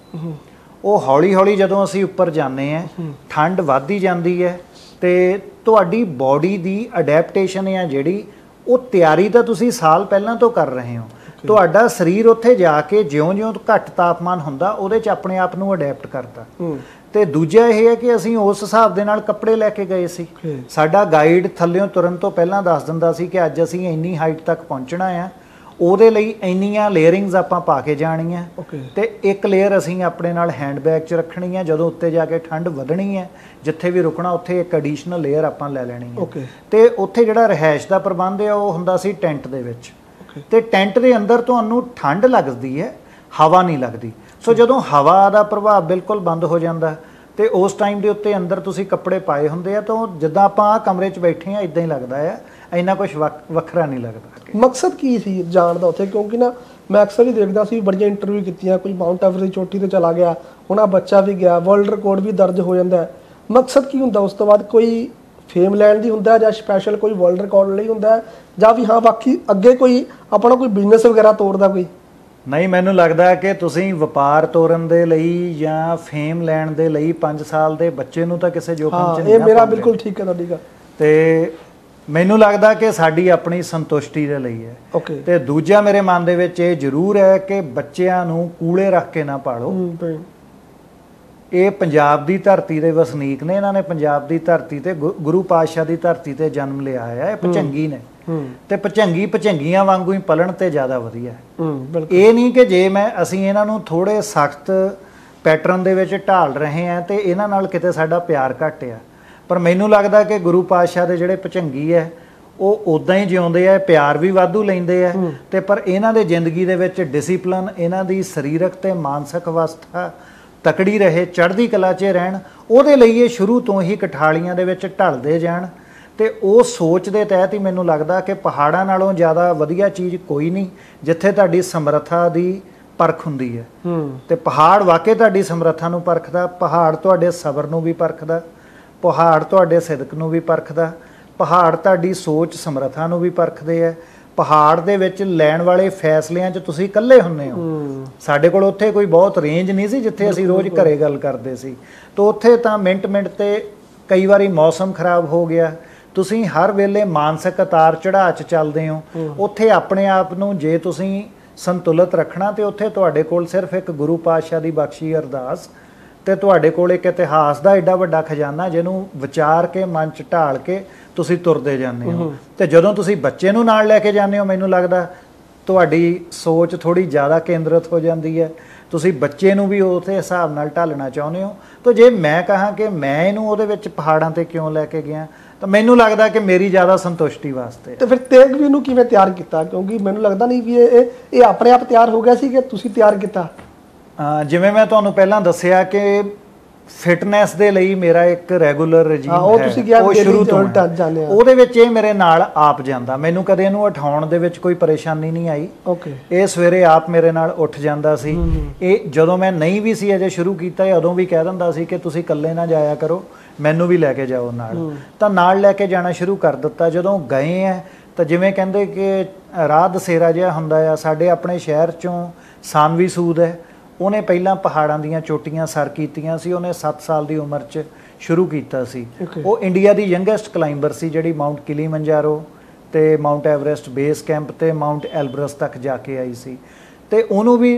ਉਹ ਹੌਲੀ ਹੌਲੀ ਜਦੋਂ ਅਸੀਂ ਉੱਪਰ ਜਾਂਦੇ ਆ, ਠੰਡ ਵੱਧਦੀ ਜਾਂਦੀ ਹੈ, ਤੇ ਤੁਹਾਡੀ ਬਾਡੀ ਦੀ ਅਡੈਪਟੇਸ਼ਨ ਆ ਜਿਹੜੀ, ਉਹ ਤਿਆਰੀ ਤਾਂ ਤੁਸੀਂ ਸਾਲ ਪਹਿਲਾਂ ਤੋਂ ਕਰ ਰਹੇ ਹੋ। ਤੁਹਾਡਾ ਸਰੀਰ ਉੱਥੇ ਜਾ ਕੇ ਜਿਉਂ-ਜਿਉਂ ਘੱਟ ਤਾਪਮਾਨ ਹੁੰਦਾ, ਉਹਦੇ 'ਚ ਆਪਣੇ ਆਪ ਨੂੰ ਅਡੈਪਟ ਕਰਦਾ। ਤੇ ਦੂਜਾ ਇਹ ਹੈ ਕਿ ਅਸੀਂ ਉਸ ਹਿਸਾਬ ਦੇ ਨਾਲ ਕੱਪੜੇ ਲੈ ਕੇ ਗਏ ਸੀ। ਸਾਡਾ ਗਾਈਡ ਥੱਲਿਓਂ ਤੁਰਨ ਤੋਂ ਪਹਿਲਾਂ ਦੱਸ ਦਿੰਦਾ ਸੀ ਕਿ ਅੱਜ ਅਸੀਂ ਇੰਨੀ ਹਾਈਟ ਤੱਕ ਪਹੁੰਚਣਾ ਆ, ਉਹਦੇ ਲਈ ਇੰਨੀਆਂ ਲੇਅਰਿੰਗਸ ਆਪਾਂ ਪਾ ਕੇ ਜਾਣੀਆਂ, ਤੇ ਇੱਕ ਲੇਅਰ ਅਸੀਂ ਆਪਣੇ ਨਾਲ ਹੈਂਡਬੈਗ 'ਚ ਰੱਖਣੀ ਹੈ। ਜਦੋਂ ਉੱਤੇ ਜਾ ਕੇ ਠੰਡ ਵਧਣੀ ਹੈ, ਜਿੱਥੇ ਵੀ ਰੁਕਣਾ ਉੱਥੇ ਇੱਕ ਐਡੀਸ਼ਨਲ ਲੇਅਰ ਆਪਾਂ ਲੈ ਲੈਣੀ ਹੈ। ਤੇ ਉੱਥੇ ਜਿਹੜਾ ਰਿਹਾਇਸ਼ ਦਾ ਪ੍ਰਬੰਧ ਹੈ ਉਹ ਹੁੰਦਾ ਸੀ ਟੈਂਟ ਦੇ ਵਿੱਚ, ਤੇ ਟੈਂਟ ਦੇ ਅੰਦਰ ਤੁਹਾਨੂੰ ਠੰਡ ਲੱਗਦੀ ਹੈ, ਹਵਾ ਨਹੀਂ ਲੱਗਦੀ। ਸੋ ਜਦੋਂ ਹਵਾ ਦਾ ਪ੍ਰਭਾਵ ਬਿਲਕੁਲ ਬੰਦ ਹੋ ਜਾਂਦਾ, ਤੇ ਉਸ ਟਾਈਮ ਦੇ ਉੱਤੇ ਅੰਦਰ ਤੁਸੀਂ ਕੱਪੜੇ ਪਾਏ ਹੁੰਦੇ ਆ, ਤਾਂ ਜਿੱਦਾਂ ਆਪਾਂ ਆਹ ਕਮਰੇ 'ਚ ਬੈਠੇ ਆ ਇਦਾਂ ਹੀ ਲੱਗਦਾ ਆ, ਇੰਨਾ ਕੁਝ ਵੱਖਰਾ ਨਹੀਂ ਲੱਗਦਾ। ਮਕਸਦ ਕੀ ਸੀ ਜਾਣ ਦਾ ਉੱਥੇ? ਕਿਉਂਕਿ ਨਾ ਮੈਂ ਅਕਸਰ ਹੀ ਦੇਖਦਾ ਸੀ, ਬੜੀਆਂ ਇੰਟਰਵਿਊ ਕੀਤੀਆਂ, ਕੋਈ ਮਾਊਂਟ ਐਵਰੈਸਟ ਦੀ ਚੋਟੀ ਤੇ ਚਲਾ ਗਿਆ, ਹੁਣ ਆ ਬੱਚਾ ਵੀ ਗਿਆ, ਵਰਲਡ ਰਿਕਾਰਡ ਵੀ ਦਰਜ ਹੋ ਜਾਂਦਾ। ਮਕਸਦ ਕੀ ਹੁੰਦਾ ਉਸ ਤੋਂ ਬਾਅਦ? ਕੋਈ ਫੇਮ ਲੈਣ ਦੀ ਹੁੰਦਾ, ਜਾਂ ਸਪੈਸ਼ਲ ਕੋਈ ਵਰਲਡ ਰਿਕਾਰਡ ਲਈ ਹੁੰਦਾ, ਜਾਂ ਵੀ ਹਾਂ ਬਾਕੀ ਅੱਗੇ ਕੋਈ ਆਪਣਾ ਕੋਈ ਬਿਜ਼ਨਸ ਵਗੈਰਾ ਤੋਰਦਾ ਕੋਈ? ਨਹੀਂ, ਮੈਨੂੰ ਲੱਗਦਾ ਕਿ ਤੁਸੀਂ ਵਪਾਰ ਤੋਰਨ ਦੇ ਲਈ ਜਾਂ ਫੇਮ ਲੈਣ ਦੇ ਲਈ 5 ਸਾਲ ਦੇ ਬੱਚੇ ਨੂੰ ਤਾਂ ਕਿਸੇ ਜੋਖਮ 'ਚ ਨਹੀਂ। ਇਹ ਮੇਰਾ ਬਿਲਕੁਲ ਠੀਕ ਹੈ ਤੁਹਾਡੀ ਗੱਲ। ਤੇ ਮੈਨੂੰ ਲੱਗਦਾ ਕਿ ਸਾਡੀ ਆਪਣੀ ਸੰਤੁਸ਼ਟੀ ਦੇ ਲਈ ਹੈ। ਤੇ ਦੂਜਾ ਮੇਰੇ ਮਨ ਦੇ ਵਿੱਚ ਇਹ ਜ਼ਰੂਰ ਹੈ ਕਿ ਬੱਚਿਆਂ ਨੂੰ ਕੂਲੇ ਰੱਖ ਕੇ ਨਾ ਪਾਲੋ। ਇਹ ਪੰਜਾਬ ਦੀ ਧਰਤੀ ਦੇ ਵਸਨੀਕ ਨੇ, ਇਹਨਾਂ ਨੇ ਪੰਜਾਬ ਦੀ ਧਰਤੀ ਤੇ ਗੁਰੂ ਪਾਤਸ਼ਾਹ ਦੀ ਧਰਤੀ ਤੇ ਜਨਮ ਲਿਆ ਹੈ। ਇਹ ਭੁਜੰਗੀ ਨੇ, ਤੇ ਭੁਜੰਗੀਆਂ ਵਾਂਗੂ ਹੀ ਪਲਣ ਤੇ ਜ਼ਿਆਦਾ ਵਧੀਆ। ਇਹ ਨਹੀਂ ਕਿ ਜੇ ਅਸੀਂ ਇਹਨਾਂ ਨੂੰ ਥੋੜੇ ਸਖਤ ਪੈਟਰਨ ਦੇ ਵਿੱਚ ਢਾਲ ਰਹੇ ਹਾਂ ਤੇ ਇਹਨਾਂ ਨਾਲ ਕਿਤੇ ਸਾਡਾ ਪਿਆਰ ਘੱਟ ਆ। ਪਰ ਮੈਨੂੰ ਲੱਗਦਾ ਕਿ ਗੁਰੂ ਪਾਤਸ਼ਾਹ ਦੇ ਜਿਹੜੇ ਭੁਜੰਗੀ ਹੈ ਉਹ ਉਦਾਂ ਹੀ ਜਿਉਂਦੇ ਆ, ਪਿਆਰ ਵੀ ਵਾਧੂ ਲੈਂਦੇ ਆ, ਤੇ ਪਰ ਇਹਨਾਂ ਦੇ ਜ਼ਿੰਦਗੀ ਦੇ ਵਿੱਚ ਡਿਸਿਪਲਨ, ਇਹਨਾਂ ਦੀ ਸਰੀਰਕ ਤੇ ਮਾਨਸਿਕ ਅਵਸਥਾ ਤਕੜੀ ਰਹੇ, ਚੜ੍ਹਦੀ ਕਲਾ 'ਚ ਰਹਿਣ, ਉਹਦੇ ਲਈ ਇਹ ਸ਼ੁਰੂ ਤੋਂ ਹੀ ਕਠਾਲੀਆਂ ਦੇ ਵਿੱਚ ਢਲਦੇ ਜਾਣ। ਤੇ ਉਹ ਸੋਚ ਦੇ ਤਹਿਤ ਹੀ ਮੈਨੂੰ ਲੱਗਦਾ ਕਿ ਪਹਾੜਾਂ ਨਾਲੋਂ ਜ਼ਿਆਦਾ ਵਧੀਆ ਚੀਜ਼ ਕੋਈ ਨਹੀਂ, ਜਿੱਥੇ ਤੁਹਾਡੀ ਸਮਰੱਥਾ ਦੀ ਪਰਖ ਹੁੰਦੀ ਹੈ ਤੇ ਪਹਾੜ ਵਾਕਈ ਤੁਹਾਡੀ ਸਮਰੱਥਾ ਨੂੰ ਪਰਖਦਾ, ਪਹਾੜ ਤੁਹਾਡੇ ਸਬਰ ਨੂੰ ਵੀ ਪਰਖਦਾ, ਪਹਾੜ ਤੁਹਾਡੇ ਸਿਦਕ ਨੂੰ ਵੀ ਪਰਖਦਾ, ਪਹਾੜ ਤੁਹਾਡੀ ਸੋਚ ਸਮਰੱਥਾ ਨੂੰ ਵੀ ਪਰਖਦੇ ਆ। ਪਹਾੜ ਦੇ ਵਿੱਚ ਲੈਣ ਵਾਲੇ ਫੈਸਲਿਆਂ 'ਚ ਤੁਸੀਂ ਇਕੱਲੇ ਹੁੰਦੇ ਹੋ। ਸਾਡੇ ਕੋਲ ਉੱਥੇ ਕੋਈ ਬਹੁਤ ਰੇਂਜ ਨਹੀਂ ਸੀ ਜਿੱਥੇ ਅਸੀਂ ਰੋਜ਼ ਘਰੇ ਗੱਲ ਕਰਦੇ ਸੀ, ਤਾਂ ਉੱਥੇ ਤਾਂ ਮਿੰਟ ਤੇ ਕਈ ਵਾਰੀ ਮੌਸਮ ਖਰਾਬ ਹੋ ਗਿਆ, ਤੁਸੀਂ ਹਰ ਵੇਲੇ ਮਾਨਸਿਕ ਉਤਾਰ ਚੜਾਅ 'ਚ ਚੱਲਦੇ ਹੋ। ਉੱਥੇ ਆਪਣੇ ਆਪ ਨੂੰ ਜੇ ਤੁਸੀਂ ਸੰਤੁਲਿਤ ਰੱਖਣਾ ਤੇ ਉੱਥੇ ਤੁਹਾਡੇ ਕੋਲ ਸਿਰਫ ਇੱਕ ਗੁਰੂ ਪਾਤਸ਼ਾਹ ਦੀ ਬਖਸ਼ੀ ਅਰਦਾਸ ਤੇ ਤੁਹਾਡੇ ਕੋਲ ਇੱਕ ਇਤਿਹਾਸ ਦਾ ਏਡਾ ਵੱਡਾ ਖਜ਼ਾਨਾ ਜਿਹਨੂੰ ਵਿਚਾਰ ਕੇ ਮਨ 'ਚ ਢਾਲ ਕੇ ਤੁਸੀਂ ਤੁਰਦੇ ਜਾਂਦੇ ਹੋ। ਤੇ ਜਦੋਂ ਤੁਸੀਂ ਬੱਚੇ ਨੂੰ ਨਾਲ ਲੈ ਕੇ ਜਾਂਦੇ ਹੋ, ਮੈਨੂੰ ਲੱਗਦਾ ਤੁਹਾਡੀ ਸੋਚ ਥੋੜੀ ਜ਼ਿਆਦਾ ਕੇਂਦਰਿਤ ਹੋ ਜਾਂਦੀ ਹੈ, ਤੁਸੀਂ ਬੱਚੇ ਨੂੰ ਵੀ ਉਸੇ ਹਿਸਾਬ ਨਾਲ ਢਾਲਣਾ ਚਾਹੁੰਦੇ ਹੋ। ਤਾਂ ਜੇ ਮੈਂ ਕਹਾਂ ਕਿ ਮੈਂ ਇਹਨੂੰ ਉਹਦੇ ਵਿੱਚ ਪਹਾੜਾਂ ਤੇ ਕਿਉਂ ਲੈ ਕੇ ਗਿਆ, ਤਾਂ ਮੈਨੂੰ ਲੱਗਦਾ ਕਿ ਮੇਰੀ ਜ਼ਿਆਦਾ ਸੰਤੁਸ਼ਟੀ ਵਾਸਤੇ। ਤੇ ਫਿਰ ਤੇਗਵੀਰ ਨੂੰ ਕਿਵੇਂ ਤਿਆਰ ਕੀਤਾ? ਕਿਉਂਕਿ ਮੈਨੂੰ ਲੱਗਦਾ ਨਹੀਂ ਵੀ ਇਹ ਆਪਣੇ ਆਪ ਤਿਆਰ ਹੋ ਗਿਆ ਸੀ ਕਿ ਤੁਸੀਂ ਤਿਆਰ ਕੀਤਾ? ਜਿਵੇਂ ਮੈਂ ਤੁਹਾਨੂੰ ਪਹਿਲਾਂ ਦੱਸਿਆ ਕਿ ਫਿਟਨੈਸ ਦੇ ਲਈ ਮੇਰਾ ਇੱਕ ਰੈਗੂਲਰ ਰਜੀਮ ਹੈ, ਉਹ ਸ਼ੁਰੂ ਤੋਂ ਉਹਦੇ ਵਿੱਚ ਇਹ ਮੇਰੇ ਨਾਲ ਆਪ ਜਾਂਦਾ, ਮੈਨੂੰ ਕਦੇ ਇਹਨੂੰ ਉਠਾਉਣ ਦੇ ਵਿੱਚ ਕੋਈ ਪਰੇਸ਼ਾਨੀ ਨਹੀਂ ਆਈ। ਇਹ ਸਵੇਰੇ ਆਪ ਮੇਰੇ ਨਾਲ ਉੱਠ ਜਾਂਦਾ ਸੀ। ਇਹ ਜਦੋਂ ਮੈਂ ਨਹੀਂ ਵੀ ਸੀ ਅਜੇ ਸ਼ੁਰੂ ਕੀਤਾ, ਉਦੋਂ ਵੀ ਕਹਿ ਦਿੰਦਾ ਸੀ ਕਿ ਤੁਸੀਂ ਇਕੱਲੇ ਨਾ ਜਾਇਆ ਕਰੋ, ਮੈਨੂੰ ਵੀ ਲੈ ਕੇ ਜਾਓ ਨਾਲ। ਤਾਂ ਨਾਲ ਲੈ ਕੇ ਜਾਣਾ ਸ਼ੁਰੂ ਕਰ ਦਿੱਤਾ। ਜਦੋਂ ਗਏ ਆ ਤਾਂ ਜਿਵੇਂ ਕਹਿੰਦੇ ਕਿ ਰਾਹ ਦਸੇਰਾ ਜਿਹਾ ਹੁੰਦਾ ਆ। ਸਾਡੇ ਆਪਣੇ ਸ਼ਹਿਰ 'ਚੋਂ ਸਾਨਵੀ ਸੂਦ ਹੈ, ਉਹਨੇ ਪਹਿਲਾਂ ਪਹਾੜਾਂ ਦੀਆਂ ਚੋਟੀਆਂ ਸਰ ਕੀਤੀਆਂ ਸੀ। ਉਹਨੇ 7 ਸਾਲ ਦੀ ਉਮਰ 'ਚ ਸ਼ੁਰੂ ਕੀਤਾ ਸੀ। ਉਹ ਇੰਡੀਆ ਦੀ ਯੰਗੈਸਟ ਕਲਾਈਂਬਰ ਸੀ ਜਿਹੜੀ ਮਾਊਂਟ ਕਿਲੀਮੰਜਾਰੋ ਤੇ ਮਾਊਂਟ ਐਵਰੈਸਟ ਬੇਸ ਕੈਂਪ ਤੇ ਮਾਊਂਟ ਐਲਬਰਸ ਤੱਕ ਜਾ ਕੇ ਆਈ ਸੀ। ਤੇ ਉਹਨੂੰ ਵੀ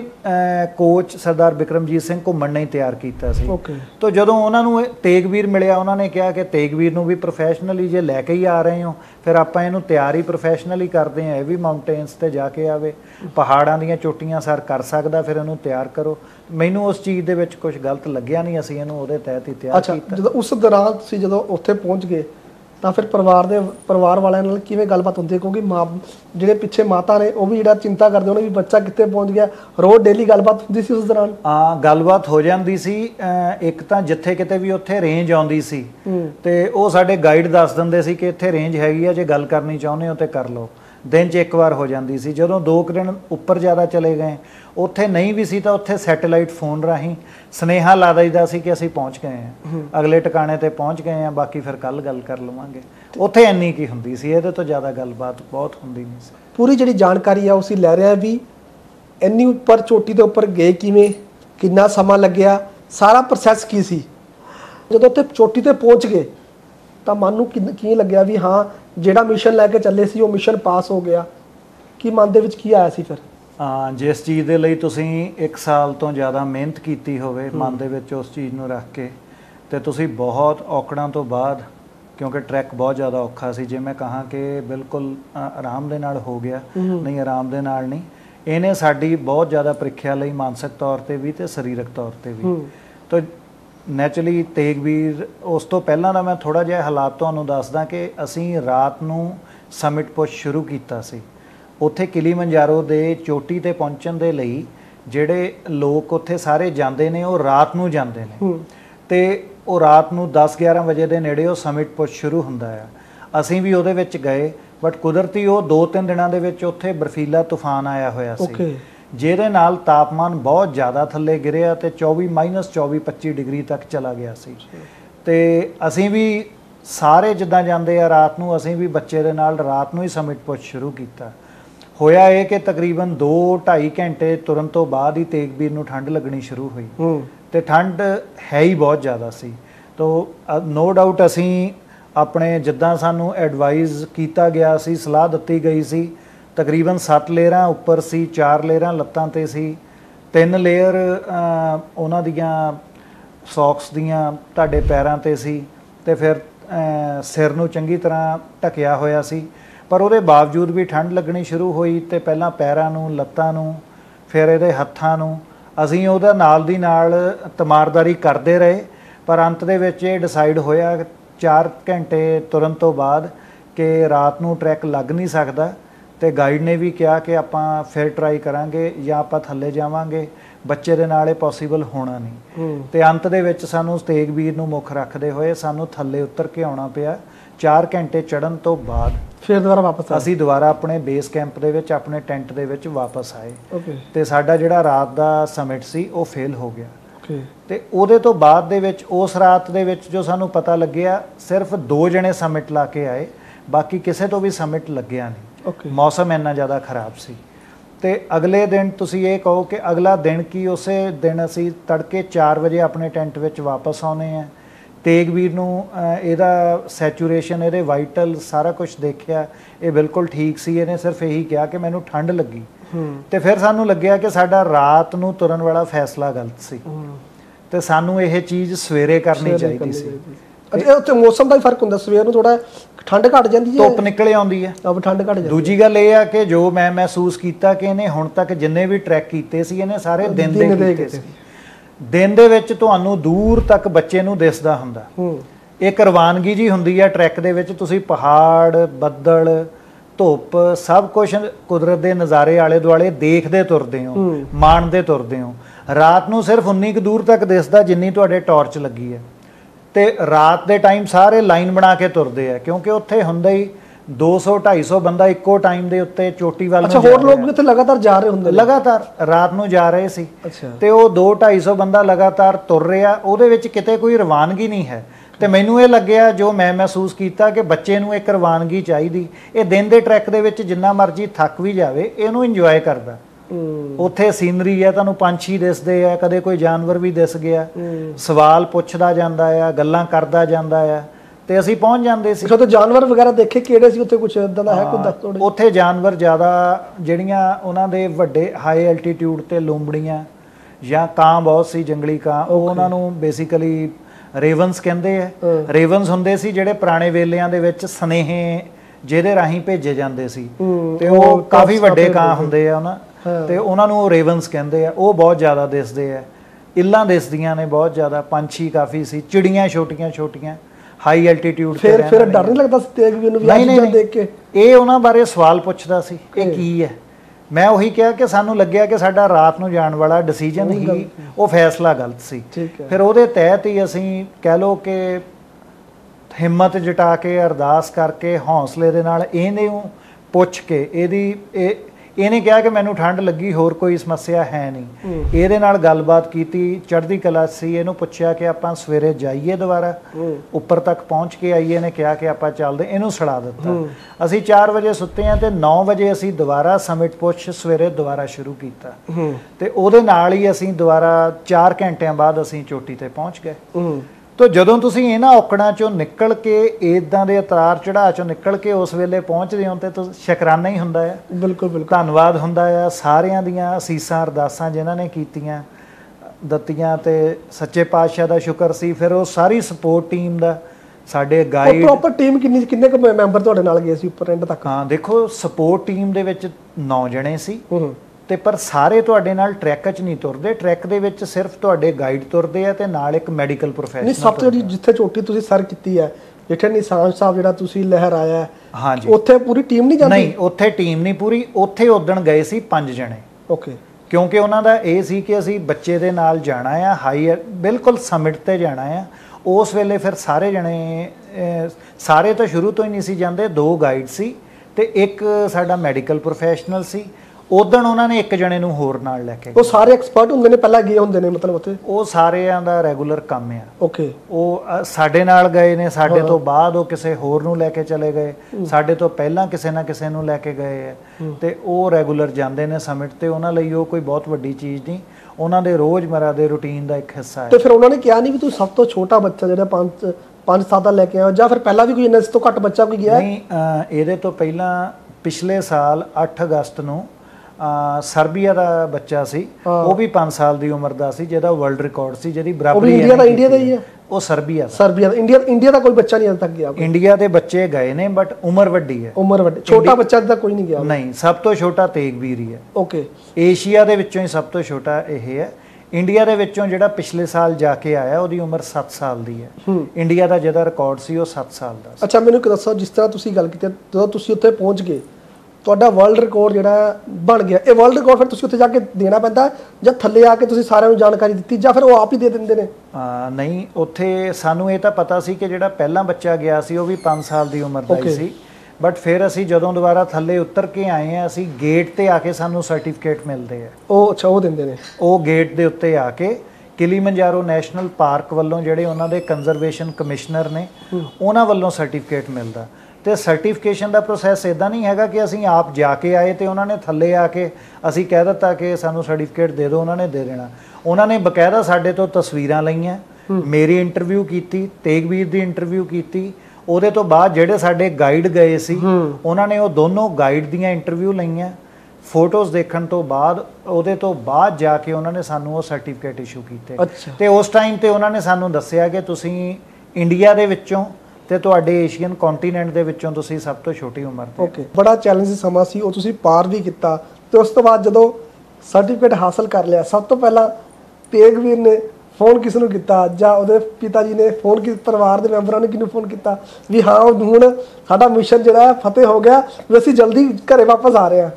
ਕੋਚ ਸਰਦਾਰ ਬਿਕਰਮਜੀਤ ਸਿੰਘ ਘੁੰਮਣ ਨੇ ਤਿਆਰ ਕੀਤਾ ਸੀ। ਤਾਂ ਜਦੋਂ ਉਹਨਾਂ ਨੂੰ ਤੇਗਵੀਰ ਮਿਲਿਆ, ਉਹਨਾਂ ਨੇ ਕਿਹਾ ਕਿ ਤੇਗਵੀਰ ਨੂੰ ਵੀ ਪ੍ਰੋਫੈਸ਼ਨਲੀ ਜੇ ਲੈ ਕੇ ਹੀ ਆ ਰਹੇ ਹੋ, ਫਿਰ ਆਪਾਂ ਇਹਨੂੰ ਤਿਆਰ ਹੀ ਪ੍ਰੋਫੈਸ਼ਨਲੀ ਕਰਦੇ ਹਾਂ, ਇਹ ਵੀ ਮਾਊਂਟੇਨਸ ਤੇ ਜਾ ਕੇ ਆਵੇ, ਪਹਾੜਾਂ ਦੀਆਂ ਚੋਟੀਆਂ ਸਰ ਕਰ ਸਕਦਾ, ਫਿਰ ਇਹਨੂੰ ਤਿਆਰ ਕਰੋ। ਮੈਨੂੰ ਉਸ ਚੀਜ਼ ਦੇ ਵਿੱਚ ਕੁਝ ਗਲਤ ਲੱਗਿਆ ਨਹੀਂ, ਅਸੀਂ ਇਹਨੂੰ ਉਹਦੇ ਤਹਿਤ ਹੀ ਤਿਆਰ ਕੀਤਾ। ਜਦੋਂ ਉਸ ਦੌਰਾਨ ਤੁਸੀਂ ਜਦੋਂ ਉੱਥੇ ਪਹੁੰਚ ਗਏ ਤਾਂ ਫਿਰ ਪਰਿਵਾਰ ਵਾਲਿਆਂ ਨਾਲ ਕਿਵੇਂ ਗੱਲਬਾਤ ਹੁੰਦੀ ਹੈ? ਕਿਉਂਕਿ ਜਿਹੜੇ ਪਿੱਛੇ ਮਾਤਾ ਨੇ ਉਹ ਵੀ ਜਿਹੜਾ ਚਿੰਤਾ ਕਰਦੇ ਉਹਨੇ ਵੀ ਬੱਚਾ ਕਿੱਥੇ ਪਹੁੰਚ ਗਿਆ, ਰੋਜ਼ ਡੇਲੀ ਗੱਲਬਾਤ ਹੁੰਦੀ ਸੀ ਉਸ ਦੌਰਾਨ? ਗੱਲਬਾਤ ਹੋ ਜਾਂਦੀ ਸੀ। ਇੱਕ ਤਾਂ ਜਿੱਥੇ ਕਿਤੇ ਵੀ ਉੱਥੇ ਰੇਂਜ ਆਉਂਦੀ ਸੀ ਤੇ ਉਹ ਸਾਡੇ ਗਾਈਡ ਦੱਸ ਦਿੰਦੇ ਸੀ ਕਿ ਇੱਥੇ ਰੇਂਜ ਹੈਗੀ ਆ, ਜੇ ਗੱਲ ਕਰਨੀ ਚਾਹੁੰਦੇ ਹੋ ਤੇ ਕਰ ਲਓ। ਦਿਨ 'ਚ ਇੱਕ ਵਾਰ ਹੋ ਜਾਂਦੀ ਸੀ। ਜਦੋਂ 2 ਦਿਨ ਉੱਪਰ ਜ਼ਿਆਦਾ ਚਲੇ ਗਏ, ਉੱਥੇ ਨਹੀਂ ਵੀ ਸੀ ਤਾਂ ਉੱਥੇ ਸੈਟੇਲਾਈਟ ਫੋਨ ਰਾਹੀਂ ਸੁਨੇਹਾ ਲਾ ਦਈਦਾ ਸੀ ਕਿ ਅਸੀਂ ਪਹੁੰਚ ਗਏ ਹਾਂ, ਅਗਲੇ ਟਿਕਾਣੇ ਤੇ ਪਹੁੰਚ ਗਏ ਹਾਂ, ਬਾਕੀ ਫਿਰ ਕੱਲ ਗੱਲ ਕਰ ਲਵਾਂਗੇ। ਉੱਥੇ ਇੰਨੀ ਕੀ ਹੁੰਦੀ ਸੀ, ਇਹਦੇ ਤੋਂ ਜ਼ਿਆਦਾ ਗੱਲਬਾਤ ਬਹੁਤ ਹੁੰਦੀ ਨਹੀਂ ਸੀ। ਪੂਰੀ ਜਿਹੜੀ ਜਾਣਕਾਰੀ ਆ ਉਸੇ ਲੈ ਰਿਹਾ ਵੀ ਇੰਨੀ ਉੱਪਰ ਚੋਟੀ ਦੇ ਉੱਪਰ ਗਏ ਕਿਵੇਂ, ਕਿੰਨਾ ਸਮਾਂ ਲੱਗਿਆ, ਸਾਰਾ ਪ੍ਰੋਸੈਸ ਕੀ ਸੀ? ਜਦੋਂ ਉੱਥੇ ਚੋਟੀ ਤੇ ਪਹੁੰਚ ਗਏ ਤਾਂ ਮਨ ਨੂੰ ਕੀ ਲੱਗਿਆ ਵੀ ਹਾਂ ਜਿਹੜਾ ਮਿਸ਼ਨ ਲੈ ਕੇ ਚੱਲੇ ਸੀ ਉਹ ਮਿਸ਼ਨ ਪਾਸ ਹੋ ਗਿਆ? ਕੀ ਮਨ ਦੇ ਵਿੱਚ ਕੀ ਆਇਆ ਸੀ ਫਿਰ? ਜਿਸ ਚੀਜ਼ ਦੇ ਲਈ ਤੁਸੀਂ 1 ਸਾਲ ਤੋਂ ਜ਼ਿਆਦਾ ਮਿਹਨਤ ਕੀਤੀ ਹੋਵੇ ਮਨ ਦੇ ਵਿੱਚ ਉਸ ਚੀਜ਼ ਨੂੰ ਰੱਖ ਕੇ, ਤੇ ਤੁਸੀਂ ਬਹੁਤ ਔਕੜਾਂ ਤੋਂ ਬਾਅਦ, ਕਿਉਂਕਿ ਟਰੈਕ ਬਹੁਤ ਜ਼ਿਆਦਾ ਔਖਾ ਸੀ, ਜੇ ਮੈਂ ਕਹਾਂ ਕਿ ਬਿਲਕੁਲ ਆਰਾਮ ਦੇ ਨਾਲ ਹੋ ਗਿਆ, ਨਹੀਂ ਆਰਾਮ ਦੇ ਨਾਲ ਨਹੀਂ, ਇਹਨੇ ਸਾਡੀ ਬਹੁਤ ਜ਼ਿਆਦਾ ਪ੍ਰੀਖਿਆ ਲਈ ਮਾਨਸਿਕ ਤੌਰ ਤੇ ਵੀ ਤੇ ਸਰੀਰਕ ਤੌਰ ਤੇ ਵੀ। ਤਾਂ ਨੈਚੁਰਲੀ ਤੇਗਵੀਰ, ਉਸ ਤੋਂ ਪਹਿਲਾਂ ਦਾ ਮੈਂ ਥੋੜ੍ਹਾ ਜਿਹਾ ਹਾਲਾਤ ਤੁਹਾਨੂੰ ਦੱਸਦਾ ਕਿ ਅਸੀਂ ਰਾਤ ਨੂੰ ਸਮਿਟ ਪੁਸ਼ ਸ਼ੁਰੂ ਕੀਤਾ ਸੀ। ਉੱਥੇ ਕਿਲੀਮੰਜਾਰੋ ਦੇ ਚੋਟੀ ਤੇ ਪਹੁੰਚਣ ਦੇ ਲਈ ਜਿਹੜੇ ਲੋਕ ਉੱਥੇ ਸਾਰੇ ਜਾਂਦੇ ਨੇ ਉਹ ਰਾਤ ਨੂੰ ਜਾਂਦੇ ਨੇ, ਤੇ ਉਹ ਰਾਤ ਨੂੰ 10-11 ਵਜੇ ਦੇ ਨੇੜੇ ਉਹ ਸਮਿਟ ਪੁਸ਼ ਸ਼ੁਰੂ ਹੁੰਦਾ ਆ। ਅਸੀਂ ਵੀ ਉਹਦੇ ਵਿੱਚ ਗਏ, ਬਟ ਕੁਦਰਤੀ ਉਹ 2-3 ਦਿਨਾਂ ਦੇ ਵਿੱਚ ਉੱਥੇ ਬਰਫੀਲਾ ਤੂਫਾਨ ਆਇਆ ਹੋਇਆ ਸੀ, ਜਿਹਦੇ ਨਾਲ ਤਾਪਮਾਨ ਬਹੁਤ ਜ਼ਿਆਦਾ ਥੱਲੇ ਗਿਰਿਆ ਤੇ -24-25 ਡਿਗਰੀ ਤੱਕ ਚਲਾ ਗਿਆ ਸੀ। ਤੇ ਅਸੀਂ ਵੀ ਸਾਰੇ ਜਿੱਦਾਂ ਜਾਂਦੇ ਆ ਰਾਤ ਨੂੰ, ਅਸੀਂ ਵੀ ਬੱਚੇ ਦੇ ਨਾਲ ਰਾਤ ਨੂੰ ਹੀ ਸਮਿਟ ਪੁਸ਼ ਸ਼ੁਰੂ ਕੀਤਾ। ਹੋਇਆ ਇਹ ਕਿ ਤਕਰੀਬਨ 2-2.5 ਘੰਟੇ ਤੁਰਨ ਤੋਂ ਬਾਅਦ ਹੀ ਤੇਗਵੀਰ ਨੂੰ ਠੰਡ ਲੱਗਣੀ ਸ਼ੁਰੂ ਹੋਈ, ਤੇ ਠੰਡ ਹੈ ਹੀ ਬਹੁਤ ਜ਼ਿਆਦਾ ਸੀ। ਤਾਂ ਨੋ ਡਾਊਟ ਅਸੀਂ ਆਪਣੇ ਜਿੱਦਾਂ ਸਾਨੂੰ ਐਡਵਾਈਜ਼ ਕੀਤਾ ਗਿਆ ਸੀ, ਸਲਾਹ ਦਿੱਤੀ ਗਈ ਸੀ, ਤਕਰੀਬਨ 7 ਲੇਅਰਾਂ ਉੱਪਰ ਸੀ, 4 ਲੇਅਰਾਂ ਲੱਤਾਂ ਤੇ ਸੀ, 3 ਲੇਅਰ ਉਹਨਾਂ ਦੀਆਂ ਸੌਕਸ ਦੀਆਂ ਤੁਹਾਡੇ ਪੈਰਾਂ ਤੇ ਸੀ, ਤੇ ਫਿਰ ਸਿਰ ਨੂੰ ਚੰਗੀ ਤਰ੍ਹਾਂ ਢਕਿਆ ਹੋਇਆ ਸੀ। ਪਰ ਉਹਦੇ ਬਾਵਜੂਦ ਵੀ ਠੰਡ ਲੱਗਣੀ ਸ਼ੁਰੂ ਹੋਈ, ਤੇ ਪਹਿਲਾਂ ਪੈਰਾਂ ਨੂੰ, ਲੱਤਾਂ ਨੂੰ, ਫਿਰ ਇਹਦੇ ਹੱਥਾਂ ਨੂੰ। ਅਸੀਂ ਉਹਦਾ ਨਾਲ ਦੀ ਨਾਲ ਤਮਾਰਦਾਰੀ ਕਰਦੇ ਰਹੇ, ਪਰ ਅੰਤ ਦੇ ਵਿੱਚ ਇਹ ਡਿਸਾਈਡ ਹੋਇਆ 4 ਘੰਟੇ ਤੁਰਨ ਤੋਂ ਬਾਅਦ ਕਿ ਰਾਤ ਨੂੰ ਟਰੈਕ ਲੱਗ ਨਹੀਂ ਸਕਦਾ, ਤੇ ਗਾਈਡ ਨੇ ਵੀ ਕਿਹਾ ਕਿ ਆਪਾਂ ਫਿਰ ਟਰਾਈ ਕਰਾਂਗੇ ਜਾਂ ਆਪਾਂ ਥੱਲੇ ਜਾਵਾਂਗੇ, ਬੱਚੇ ਦੇ ਨਾਲ ਇਹ ਪੋਸੀਬਲ ਹੋਣਾ ਨਹੀਂ। ਤੇ ਅੰਤ ਦੇ ਵਿੱਚ ਸਾਨੂੰ ਤੇਗਵੀਰ ਨੂੰ ਮੁੱਖ ਰੱਖਦੇ ਹੋਏ ਸਾਨੂੰ ਥੱਲੇ ਉਤਰ ਕੇ ਆਉਣਾ ਪਿਆ 4 ਘੰਟੇ ਚੜ੍ਹਨ ਤੋਂ ਬਾਅਦ। ਫਿਰ ਦੁਬਾਰਾ ਵਾਪਸ ਆਏ? ਅਸੀਂ ਦੁਬਾਰਾ ਆਪਣੇ ਬੇਸ ਕੈਂਪ ਦੇ ਵਿੱਚ ਆਪਣੇ ਟੈਂਟ ਦੇ ਵਿੱਚ ਵਾਪਸ ਆਏ ਓਕੇ। ਤੇ ਸਾਡਾ ਜਿਹੜਾ ਰਾਤ ਦਾ ਸਮਿਟ ਸੀ ਉਹ ਫੇਲ ਹੋ ਗਿਆ। ਓਕੇ। ਤੇ ਉਹਦੇ ਤੋਂ ਬਾਅਦ ਦੇ ਵਿੱਚ ਉਸ ਰਾਤ ਦੇ ਵਿੱਚ ਜੋ ਸਾਨੂੰ ਪਤਾ ਲੱਗਿਆ ਸਿਰਫ 2 ਜਣੇ ਸਮਿਟ ਲਾ ਕੇ ਆਏ, ਬਾਕੀ ਕਿਸੇ ਤੋਂ ਵੀ ਸਮਿਟ ਲੱਗਿਆ ਨਹੀਂ। ਓਕੇ। ਮੌਸਮ ਇੰਨਾ ਜ਼ਿਆਦਾ ਖਰਾਬ ਸੀ। ਤੇ ਅਗਲੇ ਦਿਨ ਤੁਸੀਂ ਇਹ ਕਹੋ ਕਿ ਅਗਲਾ ਦਿਨ ਕੀ, ਉਸੇ ਦਿਨ ਅਸੀਂ ਤੜਕੇ 4 ਵਜੇ ਆਪਣੇ ਟੈਂਟ ਵਿੱਚ ਵਾਪਸ ਆਉਨੇ ਆ। ਤੇਗਵੀਰ ਨੂੰ ਇਹਦਾ ਸੈਚੂਰੇਸ਼ਨ, ਇਹਦੇ ਵਾਈਟਲ ਸਾਰਾ ਕੁਝ ਦੇਖਿਆ, ਇਹ ਬਿਲਕੁਲ ਠੀਕ ਸੀ। ਇਹਨੇ ਸਿਰਫ ਇਹੀ ਕਿਹਾ ਕਿ ਮੈਨੂੰ ਠੰਡ ਲੱਗੀ। ਤੇ ਫਿਰ ਸਾਨੂੰ ਲੱਗਿਆ ਕਿ ਸਾਡਾ ਰਾਤ ਨੂੰ ਤੁਰਨ ਵਾਲਾ ਫੈਸਲਾ ਗਲਤ ਸੀ ਤੇ ਸਾਨੂੰ ਇਹ ਚੀਜ਼ ਸਵੇਰੇ ਕਰਨੀ ਚਾਹੀਦੀ ਸੀ। ਅੱਛਾ, ਉੱਥੇ ਮੌਸਮ ਦਾ ਹੀ ਫਰਕ ਹੁੰਦਾ, ਸਵੇਰ ਨੂੰ ਥੋੜਾ ਠੰਡ ਘਟ ਜਾਂਦੀ ਹੈ, ਧੁੱਪ ਨਿਕਲ ਆਉਂਦੀ ਹੈ, ਅਬ ਠੰਡ ਘਟ ਜਾਂਦੀ। ਦੂਜੀ ਗੱਲ ਇਹ ਆ ਕਿ ਜੋ ਮੈਂ ਮਹਿਸੂਸ ਕੀਤਾ ਕਿ ਇਹਨੇ ਹੁਣ ਤੱਕ ਜਿੰਨੇ ਵੀ ਟਰੈਕ ਕੀਤੇ ਸੀ ਇਹਨੇ ਸਾਰੇ ਦਿਨ ਦੇ ਕੀਤੇ ਸੀ। ਦਿਨ ਦੇ ਵਿੱਚ ਤੁਹਾਨੂੰ ਦੂਰ ਤੱਕ ਬੱਚੇ ਨੂੰ ਦਿਸਦਾ ਹੁੰਦਾ। ਇੱਕ ਰਵਾਨਗੀ ਜੀ ਹੁੰਦੀ ਹੈ ਟਰੈਕ ਦੇ ਵਿੱਚ, ਤੁਸੀਂ ਪਹਾੜ, ਬੱਦਲ, ਧੁੱਪ, ਸਭ ਕੁਝ ਕੁਦਰਤ ਦੇ ਨਜ਼ਾਰੇ ਆਲੇ ਦੁਆਲੇ ਦੇਖਦੇ ਤੁਰਦੇ ਹੋ, ਮਾਣਦੇ ਤੁਰਦੇ ਹੋ। ਰਾਤ ਨੂੰ ਸਿਰਫ ਉਨੀ ਕੁ ਦੂਰ ਤੱਕ ਦਿਸਦਾ ਜਿੰਨੀ ਤੁਹਾਡੇ ਟਾਰਚ ਲੱਗੀ ਹੈ। ਤੇ ਰਾਤ ਦੇ ਟਾਈਮ ਸਾਰੇ ਲਾਈਨ ਬਣਾ ਕੇ ਤੁਰਦੇ ਆ ਕਿਉਂਕਿ ਉੱਥੇ ਹੁੰਦਾ ਹੀ 200-250 ਬੰਦਾ ਇੱਕੋ ਟਾਈਮ ਦੇ ਉੱਤੇ ਚੋਟੀ ਵੱਲ ਨੂੰ। ਅੱਛਾ, ਹੋਰ ਲੋਕ ਵੀ ਉੱਥੇ ਲਗਾਤਾਰ ਜਾ ਰਹੇ ਹੁੰਦੇ? ਲਗਾਤਾਰ ਰਾਤ ਨੂੰ ਜਾ ਰਹੇ ਸੀ। ਅੱਛਾ। ਤੇ ਉਹ 200-250 ਬੰਦਾ ਲਗਾਤਾਰ ਤੁਰ ਰਿਹਾ, ਉਹਦੇ ਵਿੱਚ ਕਿਤੇ ਕੋਈ ਰਵਾਨਗੀ ਨਹੀਂ ਹੈ। ਤੇ ਮੈਨੂੰ ਇਹ ਲੱਗਿਆ, ਜੋ ਮੈਂ ਮਹਿਸੂਸ ਕੀਤਾ ਕਿ ਬੱਚੇ ਨੂੰ ਇੱਕ ਰਵਾਨਗੀ ਚਾਹੀਦੀ। ਇਹ ਦਿਨ ਦੇ ਟਰੈਕ ਦੇ ਵਿੱਚ ਜਿੰਨਾ ਮਰਜ਼ੀ ਥੱਕ ਵੀ ਜਾਵੇ, ਇਹਨੂੰ ਇੰਜੋਏ ਕਰਦਾ। ਉੱਥੇ ਸੀਨਰੀ ਹੈ, ਤੁਹਾਨੂੰ ਪੰਛੀ ਦਿਸਦੇ ਆ, ਕਦੇ ਕੋਈ ਜਾਨਵਰ ਵੀ ਦਿਸ ਗਿਆ, ਸਵਾਲ ਪੁੱਛਦਾ ਜਾਂਦਾ ਆ, ਗੱਲਾਂ ਕਰਦਾ ਜਾਂਦਾ ਆ, ਤੇ ਅਸੀਂ ਪਹੁੰਚ ਜਾਂਦੇ ਸੀ। ਉੱਥੇ ਜਾਨਵਰ ਵਗੈਰਾ ਦੇਖੇ ਕਿਹੜੇ ਸੀ? ਉੱਥੇ ਕੁਝ ਇਦਾਂ ਦਾ ਹੈ ਕੋਈ ਦੱਸ ਥੋੜੇ? ਉੱਥੇ ਜਾਨਵਰ ਜ਼ਿਆਦਾ ਜਿਹੜੀਆਂ ਉਹਨਾਂ ਦੇ ਵੱਡੇ ਹਾਈ ਐਲਟੀਟਿਊਡ ਤੇ ਲੂੰਬੜੀਆਂ ਜਾਂ ਕਾਂ ਬਹੁਤ ਸੀ, ਜੰਗਲੀ ਕਾਂ, ਉਹ ਉਹਨਾਂ ਨੂੰ ਬੇਸਿਕਲੀ ਰੇਵਨਸ ਕਹਿੰਦੇ ਆ। ਰੇਵਨਸ ਹੁੰਦੇ ਸੀ ਜਿਹੜੇ ਪੁਰਾਣੇ ਵੇਲਿਆਂ ਦੇ ਵਿੱਚ ਸੁਨੇਹੇ ਜਿਹਦੇ ਰਾਹੀਂ ਭੇਜੇ ਜਾਂਦੇ ਸੀ, ਤੇ ਉਹ ਕਾਫੀ ਵੱਡੇ ਕਾਂ ਹੁੰਦੇ ਆ ਉਹਨਾਂ, ਤੇ ਉਹਨਾਂ ਨੂੰ ਉਹ ਰੇਵਨਸ ਕਹਿੰਦੇ ਆ। ਉਹ ਬਹੁਤ ਜ਼ਿਆਦਾ ਦਿਸਦੇ ਆ। ਇੱਲਾਂ ਦਿਸਦੀਆਂ ਨੇ ਬਹੁਤ ਜ਼ਿਆਦਾ, ਪੰਛੀ ਕਾਫੀ ਸੀ, ਚਿੜੀਆਂ ਛੋਟੀਆਂ ਛੋਟੀਆਂ ਹਾਈ ਐਲਟੀਟਿਊਡ ਤੇ। ਫਿਰ ਡਰ ਨਹੀਂ ਲੱਗਦਾ ਸੀ ਤੇਗਵੀਰ ਨੂੰ ਵੀ ਆਹ ਚੀਜ਼ਾਂ ਦੇਖ ਕੇ? ਇਹ ਉਹਨਾਂ ਬਾਰੇ ਸਵਾਲ ਪੁੱਛਦਾ ਸੀ, ਇਹ ਕੀ ਹੈ। ਮੈਂ ਉਹੀ ਕਿਹਾ ਕਿ ਸਾਨੂੰ ਲੱਗਿਆ ਕਿ ਸਾਡਾ ਰਾਤ ਨੂੰ ਜਾਣ ਵਾਲਾ ਡਿਸੀਜਨ ਹੀ, ਉਹ ਫੈਸਲਾ ਗਲਤ ਸੀ। ਫਿਰ ਉਹਦੇ ਤਹਿਤ ਹੀ ਅਸੀਂ ਕਹਿ ਲਓ ਕਿ ਹਿੰਮਤ ਜਟਾ ਕੇ, ਅਰਦਾਸ ਕਰਕੇ, ਹੌਸਲੇ ਦੇ ਨਾਲ ਇਹਨੂੰ ਪੁੱਛ ਕੇ, ਇਹਨੇ ਕਿਹਾ ਕਿ ਮੈਨੂੰ ਠੰਡ ਲੱਗੀ, ਹੋਰ ਕੋਈ ਸਮੱਸਿਆ ਹੈ ਨਹੀਂ। ਇਹਦੇ ਨਾਲ ਗੱਲਬਾਤ ਕੀਤੀ, ਚੜ੍ਹਦੀ ਕਲਾ ਸੀ। ਇਹਨੂੰ ਪੁੱਛਿਆ ਕਿ ਆਪਾਂ ਸਵੇਰੇ ਜਾਈਏ, ਦੁਬਾਰਾ ਉੱਪਰ ਤੱਕ ਪਹੁੰਚ ਕੇ ਆਈਏ। ਇਹਨੇ ਕਿਹਾ ਕਿ ਆਪਾਂ ਚੱਲਦੇ। ਇਹਨੂੰ ਛੜਾ ਦਿੱਤਾ। ਅਸੀਂ 4 ਵਜੇ ਸੁੱਤੇ ਹਾਂ ਤੇ 9 ਵਜੇ ਅਸੀਂ ਦੁਬਾਰਾ ਸਮਿਟ ਪੁਸ਼ ਸਵੇਰੇ ਦੁਬਾਰਾ ਸ਼ੁਰੂ ਕੀਤਾ, ਤੇ ਉਹਦੇ ਨਾਲ ਹੀ ਅਸੀਂ ਦੁਬਾਰਾ 4 ਘੰਟਿਆਂ ਬਾਅਦ ਅਸੀਂ ਚੋਟੀ ਤੇ ਪਹੁੰਚ ਗਏ। ਤੋ ਜਦੋਂ ਤੁਸੀਂ ਇਹਨਾਂ ਔਕੜਾਂ ਚੋਂ ਨਿਕਲ ਕੇ, ਇਦਾਂ ਦੇ ਉਤਾਰ ਚੜਾਅ ਚੋਂ ਨਿਕਲ ਕੇ ਉਸ ਵੇਲੇ ਪਹੁੰਚਦੇ ਹੋ, ਤੇ ਸ਼ੁਕਰਾਨਾ ਹੀ ਹੁੰਦਾ ਹੈ। ਬਿਲਕੁਲ ਬਿਲਕੁਲ ਧੰਨਵਾਦ ਹੁੰਦਾ ਆ ਸਾਰਿਆਂ ਦੀਆਂ ਅਸੀਸਾਂ ਅਰਦਾਸਾਂ ਜਿਨ੍ਹਾਂ ਨੇ ਕੀਤੀਆਂ ਦਿੱਤੀਆਂ, ਤੇ ਸੱਚੇ ਪਾਤਸ਼ਾਹ ਦਾ ਸ਼ੁਕਰ ਸੀ। ਫਿਰ ਉਹ ਸਾਰੀ ਸਪੋਰਟ ਟੀਮ ਦਾ, ਸਾਡੇ ਗਾਈਡ, ਪ੍ਰੋਪਰ ਟੀਮ ਕਿੰਨੇ ਕੁ ਮੈਂਬਰ ਤੁਹਾਡੇ ਨਾਲ ਗਏ ਸੀ ਉੱਪਰ ਐਂਡ ਤੱਕ? ਹਾਂ, ਦੇਖੋ ਸਪੋਰਟ ਟੀਮ ਦੇ ਵਿੱਚ 9 ਜਣੇ ਸੀ, ਤੇ ਪਰ ਸਾਰੇ ਤੁਹਾਡੇ ਨਾਲ ਟਰੈਕ 'ਚ ਨਹੀਂ ਤੁਰਦੇ। ਟਰੈਕ ਦੇ ਵਿੱਚ ਸਿਰਫ ਤੁਹਾਡੇ ਗਾਈਡ ਤੁਰਦੇ ਆ ਤੇ ਨਾਲ ਇੱਕ ਮੈਡੀਕਲ ਪ੍ਰੋਫੈਸ਼ਨਲ। ਨਹੀਂ, ਸਭ ਤੋਂ ਜਿਹੜੀ ਜਿੱਥੇ ਚੋਟੀ ਤੁਸੀਂ ਸਰ ਕੀਤੀ ਹੈ, ਜਿੱਥੇ ਨਿਸ਼ਾਨ ਸਾਹਿਬ ਜਿਹੜਾ ਤੁਸੀਂ ਲਹਿਰਾਇਆ ਹੈ, ਹਾਂਜੀ, ਉੱਥੇ ਪੂਰੀ ਟੀਮ ਨਹੀਂ ਜਾਂਦੀ? ਨਹੀਂ, ਉੱਥੇ ਟੀਮ ਨਹੀਂ ਪੂਰੀ। ਉੱਥੇ ਉਦਣ ਗਏ ਸੀ 5 ਜਣੇ। ਓਕੇ। ਕਿਉਂਕਿ ਉਹਨਾਂ ਦਾ ਇਹ ਸੀ ਕਿ ਅਸੀਂ ਬੱਚੇ ਦੇ ਨਾਲ ਜਾਣਾ ਆ, ਹਾਈ ਬਿਲਕੁਲ ਸਮਿਟ ਤੇ ਜਾਣਾ ਆ। ਉਸ ਵੇਲੇ ਫਿਰ ਸਾਰੇ ਜਣੇ, ਸਾਰੇ ਤਾਂ ਸ਼ੁਰੂ ਤੋਂ ਹੀ ਨਹੀਂ ਸੀ ਜਾਂਦੇ। 2 ਗਾਈਡ ਸੀ ਤੇ ਇੱਕ ਸਾਡਾ ਮੈਡੀਕਲ ਪ੍ਰੋਫੈਸ਼ਨਲ ਸੀ। ਉਦਣ ਉਹਨਾਂ ਨੇ ਇੱਕ ਜਣੇ ਨੂੰ ਹੋਰ ਨਾਲ ਲੈ ਕੇ ਗਏ। ਉਹ ਸਾਰੇ ਐਕਸਪਰਟ ਹੁੰਦੇ ਨੇ, ਪਹਿਲਾਂ ਗਏ ਹੁੰਦੇ ਨੇ ਮਤਲਬ ਉੱਥੇ? ਉਹ ਸਾਰਿਆਂ ਦਾ ਰੈਗੂਲਰ ਕੰਮ ਆ। ਓਕੇ। ਉਹ ਸਾਡੇ ਨਾਲ ਗਏ ਨੇ, ਸਾਡੇ ਤੋਂ ਬਾਅਦ ਉਹ ਕਿਸੇ ਹੋਰ ਨੂੰ ਲੈ ਕੇ ਚਲੇ ਗਏ, ਸਾਡੇ ਤੋਂ ਪਹਿਲਾਂ ਕਿਸੇ ਨਾ ਕਿਸੇ ਨੂੰ ਲੈ ਕੇ ਗਏ ਆ, ਤੇ ਉਹ ਰੈਗੂਲਰ ਜਾਂਦੇ ਨੇ ਸਮਿਟ ਤੇ। ਉਹਨਾਂ ਲਈ ਉਹ ਕੋਈ ਬਹੁਤ ਵੱਡੀ ਚੀਜ਼ ਨਹੀਂ, ਉਹਨਾਂ ਦੇ ਰੋਜ਼ਮਰਾ ਦੇ ਰੂਟੀਨ ਦਾ ਇੱਕ ਹਿੱਸਾ ਹੈ। ਤੇ ਫਿਰ ਉਹਨਾਂ ਨੇ ਕਿਹਾ ਨਹੀਂ ਵੀ ਤੂੰ ਸਭ ਤੋਂ ਛੋਟਾ ਬੱਚਾ ਜਿਹੜਾ 5-7 ਦਾ ਲੈ ਕੇ ਆਇਆ, ਜਾਂ ਫਿਰ ਪਹਿਲਾਂ ਵੀ ਕੋਈ ਇੰਨਾ ਤੋਂ ਘੱਟ ਬੱਚਾ ਕੋਈ ਗਿਆ? ਨਹੀਂ, ਇਹਦੇ ਤੋਂ ਪਹਿਲਾਂ ਪਿਛਲੇ ਸਾਲ 8 ਅਗਸਤ ਨੂੰ ਸਰਬੀਆ ਦਾ ਬੱਚਾ ਸੀ, ਉਹ ਵੀ 5 ਸਾਲ ਦੀ ਉਮਰ ਦਾ ਸੀ, ਜਿਹਦਾ ਵਰਲਡ ਰਿਕਾਰਡ ਸੀ, ਜਿਹਦੀ ਬਰਾਬਰੀ ਇੰਡੀਆ ਦਾ ਹੀ ਹੈ। ਉਹ ਸਰਬੀਆ ਦਾ। ਇੰਡੀਆ ਦਾ ਕੋਈ ਬੱਚਾ ਨਹੀਂ ਅਜੇ ਤੱਕ ਗਿਆ? ਇੰਡੀਆ ਦੇ ਬੱਚੇ ਗਏ ਨੇ, ਬਟ ਉਮਰ ਵੱਡੀ ਹੈ। ਉਮਰ ਵੱਡੀ, ਛੋਟਾ ਬੱਚਾ ਤਾਂ ਕੋਈ ਨਹੀਂ ਗਿਆ? ਨਹੀਂ, ਸਭ ਤੋਂ ਛੋਟਾ ਤੇਗਵੀਰ ਹੀ ਹੈ। ਓਕੇ। ਏਸ਼ੀਆ ਦੇ ਵਿੱਚੋਂ ਹੀ ਸਭ ਤੋਂ ਛੋਟਾ ਇਹ ਹੈ। ਇੰਡੀਆ ਦੇ ਵਿੱਚੋਂ ਜਿਹੜਾ ਪਿਛਲੇ ਸਾਲ ਜਾ ਕੇ ਆਇਆ, ਉਹਦੀ ਉਮਰ 7 ਸਾਲ ਦੀ ਹੈ। ਇੰਡੀਆ ਦਾ ਜਿਹਦਾ ਰਿਕਾਰਡ ਸੀ ਉਹ 7 ਸਾਲ ਦਾ ਸੀ। ਅੱਛਾ, ਮੈਨੂੰ ਇੱਕ ਦੱਸੋ, ਜਿਸ ਤਰ੍ਹਾਂ ਤੁਸੀਂ ਗੱਲ ਕੀਤੀ, ਜਦੋਂ ਤੁਸੀਂ ਉੱਥੇ ਪਹੁੰਚ ਗਏ, ਤੁਹਾਡਾ ਵਰਲਡ ਰਿਕਾਰਡ ਜਿਹੜਾ ਬਣ ਗਿਆ, ਇਹ ਵਰਲਡ ਰਿਕਾਰਡ ਫਿਰ ਤੁਸੀਂ ਉੱਥੇ ਜਾ ਕੇ ਦੇਣਾ ਪੈਂਦਾ, ਜਾਂ ਥੱਲੇ ਆ ਕੇ ਤੁਸੀਂ ਸਾਰਿਆਂ ਨੂੰ ਜਾਣਕਾਰੀ ਦਿੱਤੀ, ਜਾਂ ਫਿਰ ਉਹ ਆਪ ਹੀ ਦੇ ਦਿੰਦੇ ਨੇ? ਨਹੀਂ, ਉੱਥੇ ਸਾਨੂੰ ਇਹ ਤਾਂ ਪਤਾ ਸੀ ਕਿ ਜਿਹੜਾ ਪਹਿਲਾ ਬੱਚਾ ਗਿਆ ਸੀ ਉਹ ਵੀ 5 ਸਾਲ ਦੀ ਉਮਰ ਦਾ ਹੀ ਸੀ, ਬਟ ਫਿਰ ਅਸੀਂ ਜਦੋਂ ਦੁਬਾਰਾ ਥੱਲੇ ਉਤਰ ਕੇ ਆਏ ਆ, ਅਸੀਂ ਗੇਟ ਤੇ ਆ ਕੇ ਸਾਨੂੰ ਸਰਟੀਫਿਕੇਟ ਮਿਲਦੇ ਆ। ਉਹ ਅੱਛਾ, ਉਹ ਦਿੰਦੇ ਨੇ? ਉਹ ਗੇਟ ਦੇ ਉੱਤੇ ਆ ਕੇ ਕਿਲੀਮੰਜਾਰੋ ਨੈਸ਼ਨਲ ਪਾਰਕ ਵੱਲੋਂ ਜਿਹੜੇ ਉਹਨਾਂ ਦੇ ਕੰਜ਼ਰਵੇਸ਼ਨ ਕਮਿਸ਼ਨਰ ਨੇ ਉਹਨਾਂ ਵੱਲੋਂ ਸਰਟੀਫਿਕੇਟ ਮਿਲਦਾ। ਤੇ ਸਰਟੀਫਿਕੇਸ਼ਨ ਦਾ ਪ੍ਰੋਸੈਸ ਇਦਾਂ ਨਹੀਂ ਹੈਗਾ ਕਿ ਅਸੀਂ ਆਪ ਜਾ ਕੇ ਆਏ ਤੇ ਉਹਨਾਂ ਨੇ ਥੱਲੇ ਆ ਕੇ ਅਸੀਂ ਕਹਿ ਦਿੱਤਾ ਕਿ ਸਾਨੂੰ ਸਰਟੀਫਿਕੇਟ ਦੇ ਦਿਓ, ਉਹਨਾਂ ਨੇ ਦੇ ਦੇਣਾ। ਉਹਨਾਂ ਨੇ ਬਕਾਇਦਾ ਸਾਡੇ ਤੋਂ ਤਸਵੀਰਾਂ ਲਈਆਂ, ਮੇਰੀ ਇੰਟਰਵਿਊ ਕੀਤੀ, ਤੇਗਵੀਰ ਦੀ ਇੰਟਰਵਿਊ ਕੀਤੀ। ਉਹਦੇ ਤੋਂ ਬਾਅਦ ਜਿਹੜੇ ਸਾਡੇ ਗਾਈਡ ਗਏ ਸੀ ਉਹਨਾਂ ਨੇ ਉਹ ਦੋਨੋਂ ਗਾਈਡ ਦੀਆਂ ਇੰਟਰਵਿਊ ਲਈਆਂ। ਫੋਟੋਜ਼ ਦੇਖਣ ਤੋਂ ਬਾਅਦ ਉਹਦੇ ਤੋਂ ਬਾਅਦ ਜਾ ਕੇ ਉਹਨਾਂ ਨੇ ਸਾਨੂੰ ਉਹ ਸਰਟੀਫਿਕੇਟ ਇਸ਼ੂ ਕੀਤੇ। ਤੇ ਉਸ ਟਾਈਮ ਤੇ ਉਹਨਾਂ ਨੇ ਸਾਨੂੰ ਦੱਸਿਆ ਕਿ ਤੁਸੀਂ ਇੰਡੀਆ ਦੇ ਵਿੱਚੋਂ ਤੇ ਤੁਹਾਡੇ ਏਸ਼ੀਅਨ ਕੰਟੀਨੈਂਟ ਦੇ ਵਿੱਚੋਂ ਤੁਸੀਂ ਸਭ ਤੋਂ ਛੋਟੀ ਉਮਰ ਦੇ। ਓਕੇ, ਬੜਾ ਚੈਲੰਜਿੰਗ ਸਮਾਂ ਸੀ ਉਹ, ਤੁਸੀਂ ਪਾਰ ਵੀ ਕੀਤਾ। ਤੇ ਉਸ ਤੋਂ ਬਾਅਦ ਜਦੋਂ ਸਰਟੀਫਿਕੇਟ ਹਾਸਲ ਕਰ ਲਿਆ, ਸਭ ਤੋਂ ਪਹਿਲਾਂ ਤੇਗਵੀਰ ਨੇ ਫੋਨ ਕਿਸ ਨੂੰ ਕੀਤਾ, ਜਾਂ ਉਹਦੇ ਪਿਤਾ ਜੀ ਨੇ ਫੋਨ ਕੀਤਾ, ਪਰਿਵਾਰ ਦੇ ਮੈਂਬਰਾਂ ਨੇ ਕਿਹਨੂੰ ਫੋਨ ਕੀਤਾ ਵੀ ਹਾਂ ਹੁਣ ਸਾਡਾ ਮਿਸ਼ਨ ਜਿਹੜਾ ਫਤਿਹ ਹੋ ਗਿਆ, ਵੀ ਅਸੀਂ ਜਲਦੀ ਘਰੇ ਵਾਪਸ ਆ ਰਹੇ ਹਾਂ?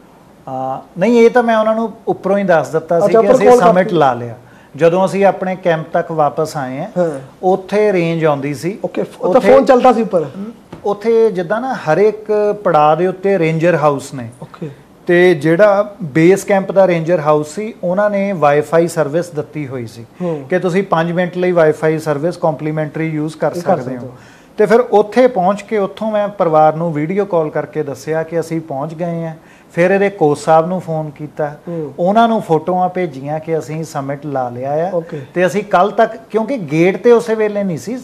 ਨਹੀਂ, ਇਹ ਤਾਂ ਮੈਂ ਉਹਨਾਂ ਨੂੰ ਉੱਪਰੋਂ ਹੀ ਦੱਸ ਦਿੱਤਾ ਸੀ ਕਿ ਅਸੀਂ ਸਮਿਟ ਲਾ ਲਿਆ। ਜਦੋਂ ਅਸੀਂ ਆਪਣੇ ਕੈਂਪ ਤੱਕ ਵਾਪਸ ਆਏ ਆ, ਉੱਥੇ ਰੇਂਜ ਆਉਂਦੀ ਸੀ। ਓਕੇ, ਉੱਥੇ ਫੋਨ ਚੱਲਦਾ ਸੀ ਉੱਪਰ? ਉੱਥੇ ਜਿੱਦਾਂ ਨਾ ਹਰ ਇੱਕ ਪੜਾਅ ਦੇ ਉੱਤੇ ਰੇਂਜਰ ਹਾਊਸ ਨੇ। ਓਕੇ। ਤੇ ਜਿਹੜਾ ਬੇਸ ਕੈਂਪ ਦਾ ਰੇਂਜਰ ਹਾਊਸ ਸੀ, ਉਹਨਾਂ ਨੇ ਵਾਈਫਾਈ ਸਰਵਿਸ ਦਿੱਤੀ ਹੋਈ ਸੀ ਕਿ ਤੁਸੀਂ 5 ਮਿੰਟ ਲਈ ਵਾਈਫਾਈ ਸਰਵਿਸ ਕੰਪਲੀਮੈਂਟਰੀ ਯੂਜ਼ ਕਰ ਸਕਦੇ ਹੋ। ਤੇ ਫਿਰ ਉੱਥੇ ਪਹੁੰਚ ਕੇ ਉੱਥੋਂ ਮੈਂ ਪਰਿਵਾਰ ਨੂੰ ਵੀਡੀਓ ਕਾਲ ਕਰਕੇ ਦੱਸਿਆ ਕਿ ਅਸੀਂ ਪਹੁੰਚ ਗਏ ਹਾਂ। ਫਿਰ ਇਹਦੇ ਕੋਚ ਸਾਹਿਬ ਨੂੰ ਫੋਨ ਕੀਤਾ, ਉਹਨਾਂ ਨੂੰ ਫੋਟੋਆਂ ਭੇਜੀਆਂ ਕਿ ਅਸੀਂ ਸਮਿਟ ਲਾ ਲਿਆ ਆ। ਤੇ ਅਸੀਂ ਕੱਲ ਤੱਕ, ਕਿਉਂਕਿ ਗੇਟ ਤੇ ਉਸੇ ਵੇਲੇ ਨਹੀਂ ਸੀ,